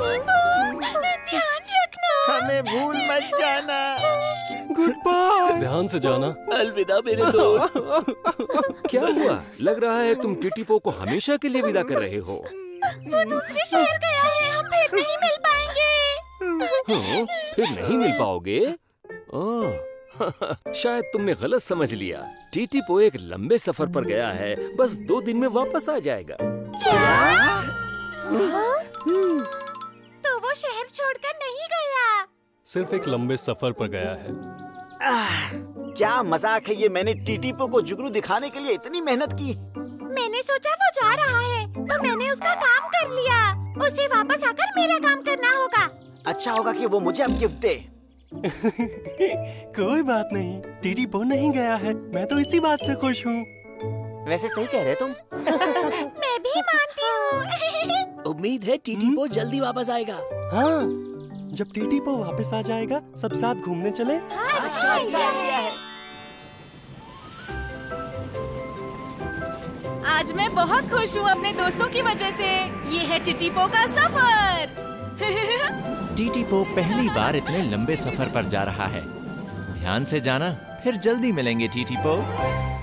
ध्यान रखना। हमें भूल मत जाना। Goodbye. ध्यान ध्यान से जाना। अलविदा मेरे दोस्त। क्या हुआ? लग रहा है तुम टिटीपो को हमेशा के लिए विदा कर रहे हो। वो दूसरे शहर गया है, हम फिर नहीं मिल पाएंगे। फिर नहीं मिल पाओगे? ओह, शायद तुमने गलत समझ लिया। टिटीपो एक लंबे सफर पर गया है, बस 2 दिन में वापस आ जाएगा। क्या? तो वो शहर छोड़कर नहीं गया, सिर्फ एक लंबे सफर पर गया है। क्या मजाक है ये। मैंने टीटीपो को जुगनू दिखाने के लिए इतनी मेहनत की। मैंने सोचा वो जा रहा है तो मैंने उसका काम कर लिया। उसे वापस आकर मेरा काम करना होगा। अच्छा होगा कि वो मुझे अब गिफ्ट दे। कोई बात नहीं, टीटीपो नहीं गया है। मैं तो इसी बात से खुश हूँ। वैसे सही कह रहे तुम। मैं भी मानती हूँ। उम्मीद है टीटीपो जल्दी वापस आएगा। हाँ, जब टीटीपो वापस आ जाएगा सब साथ घूमने चले। अच्छा है। आज मैं बहुत खुश हूँ अपने दोस्तों की वजह से। ये है टिटीपो का सफर। टीटीपो पहली बार इतने लंबे सफर पर जा रहा है। ध्यान से जाना, फिर जल्दी मिलेंगे टीटीपो।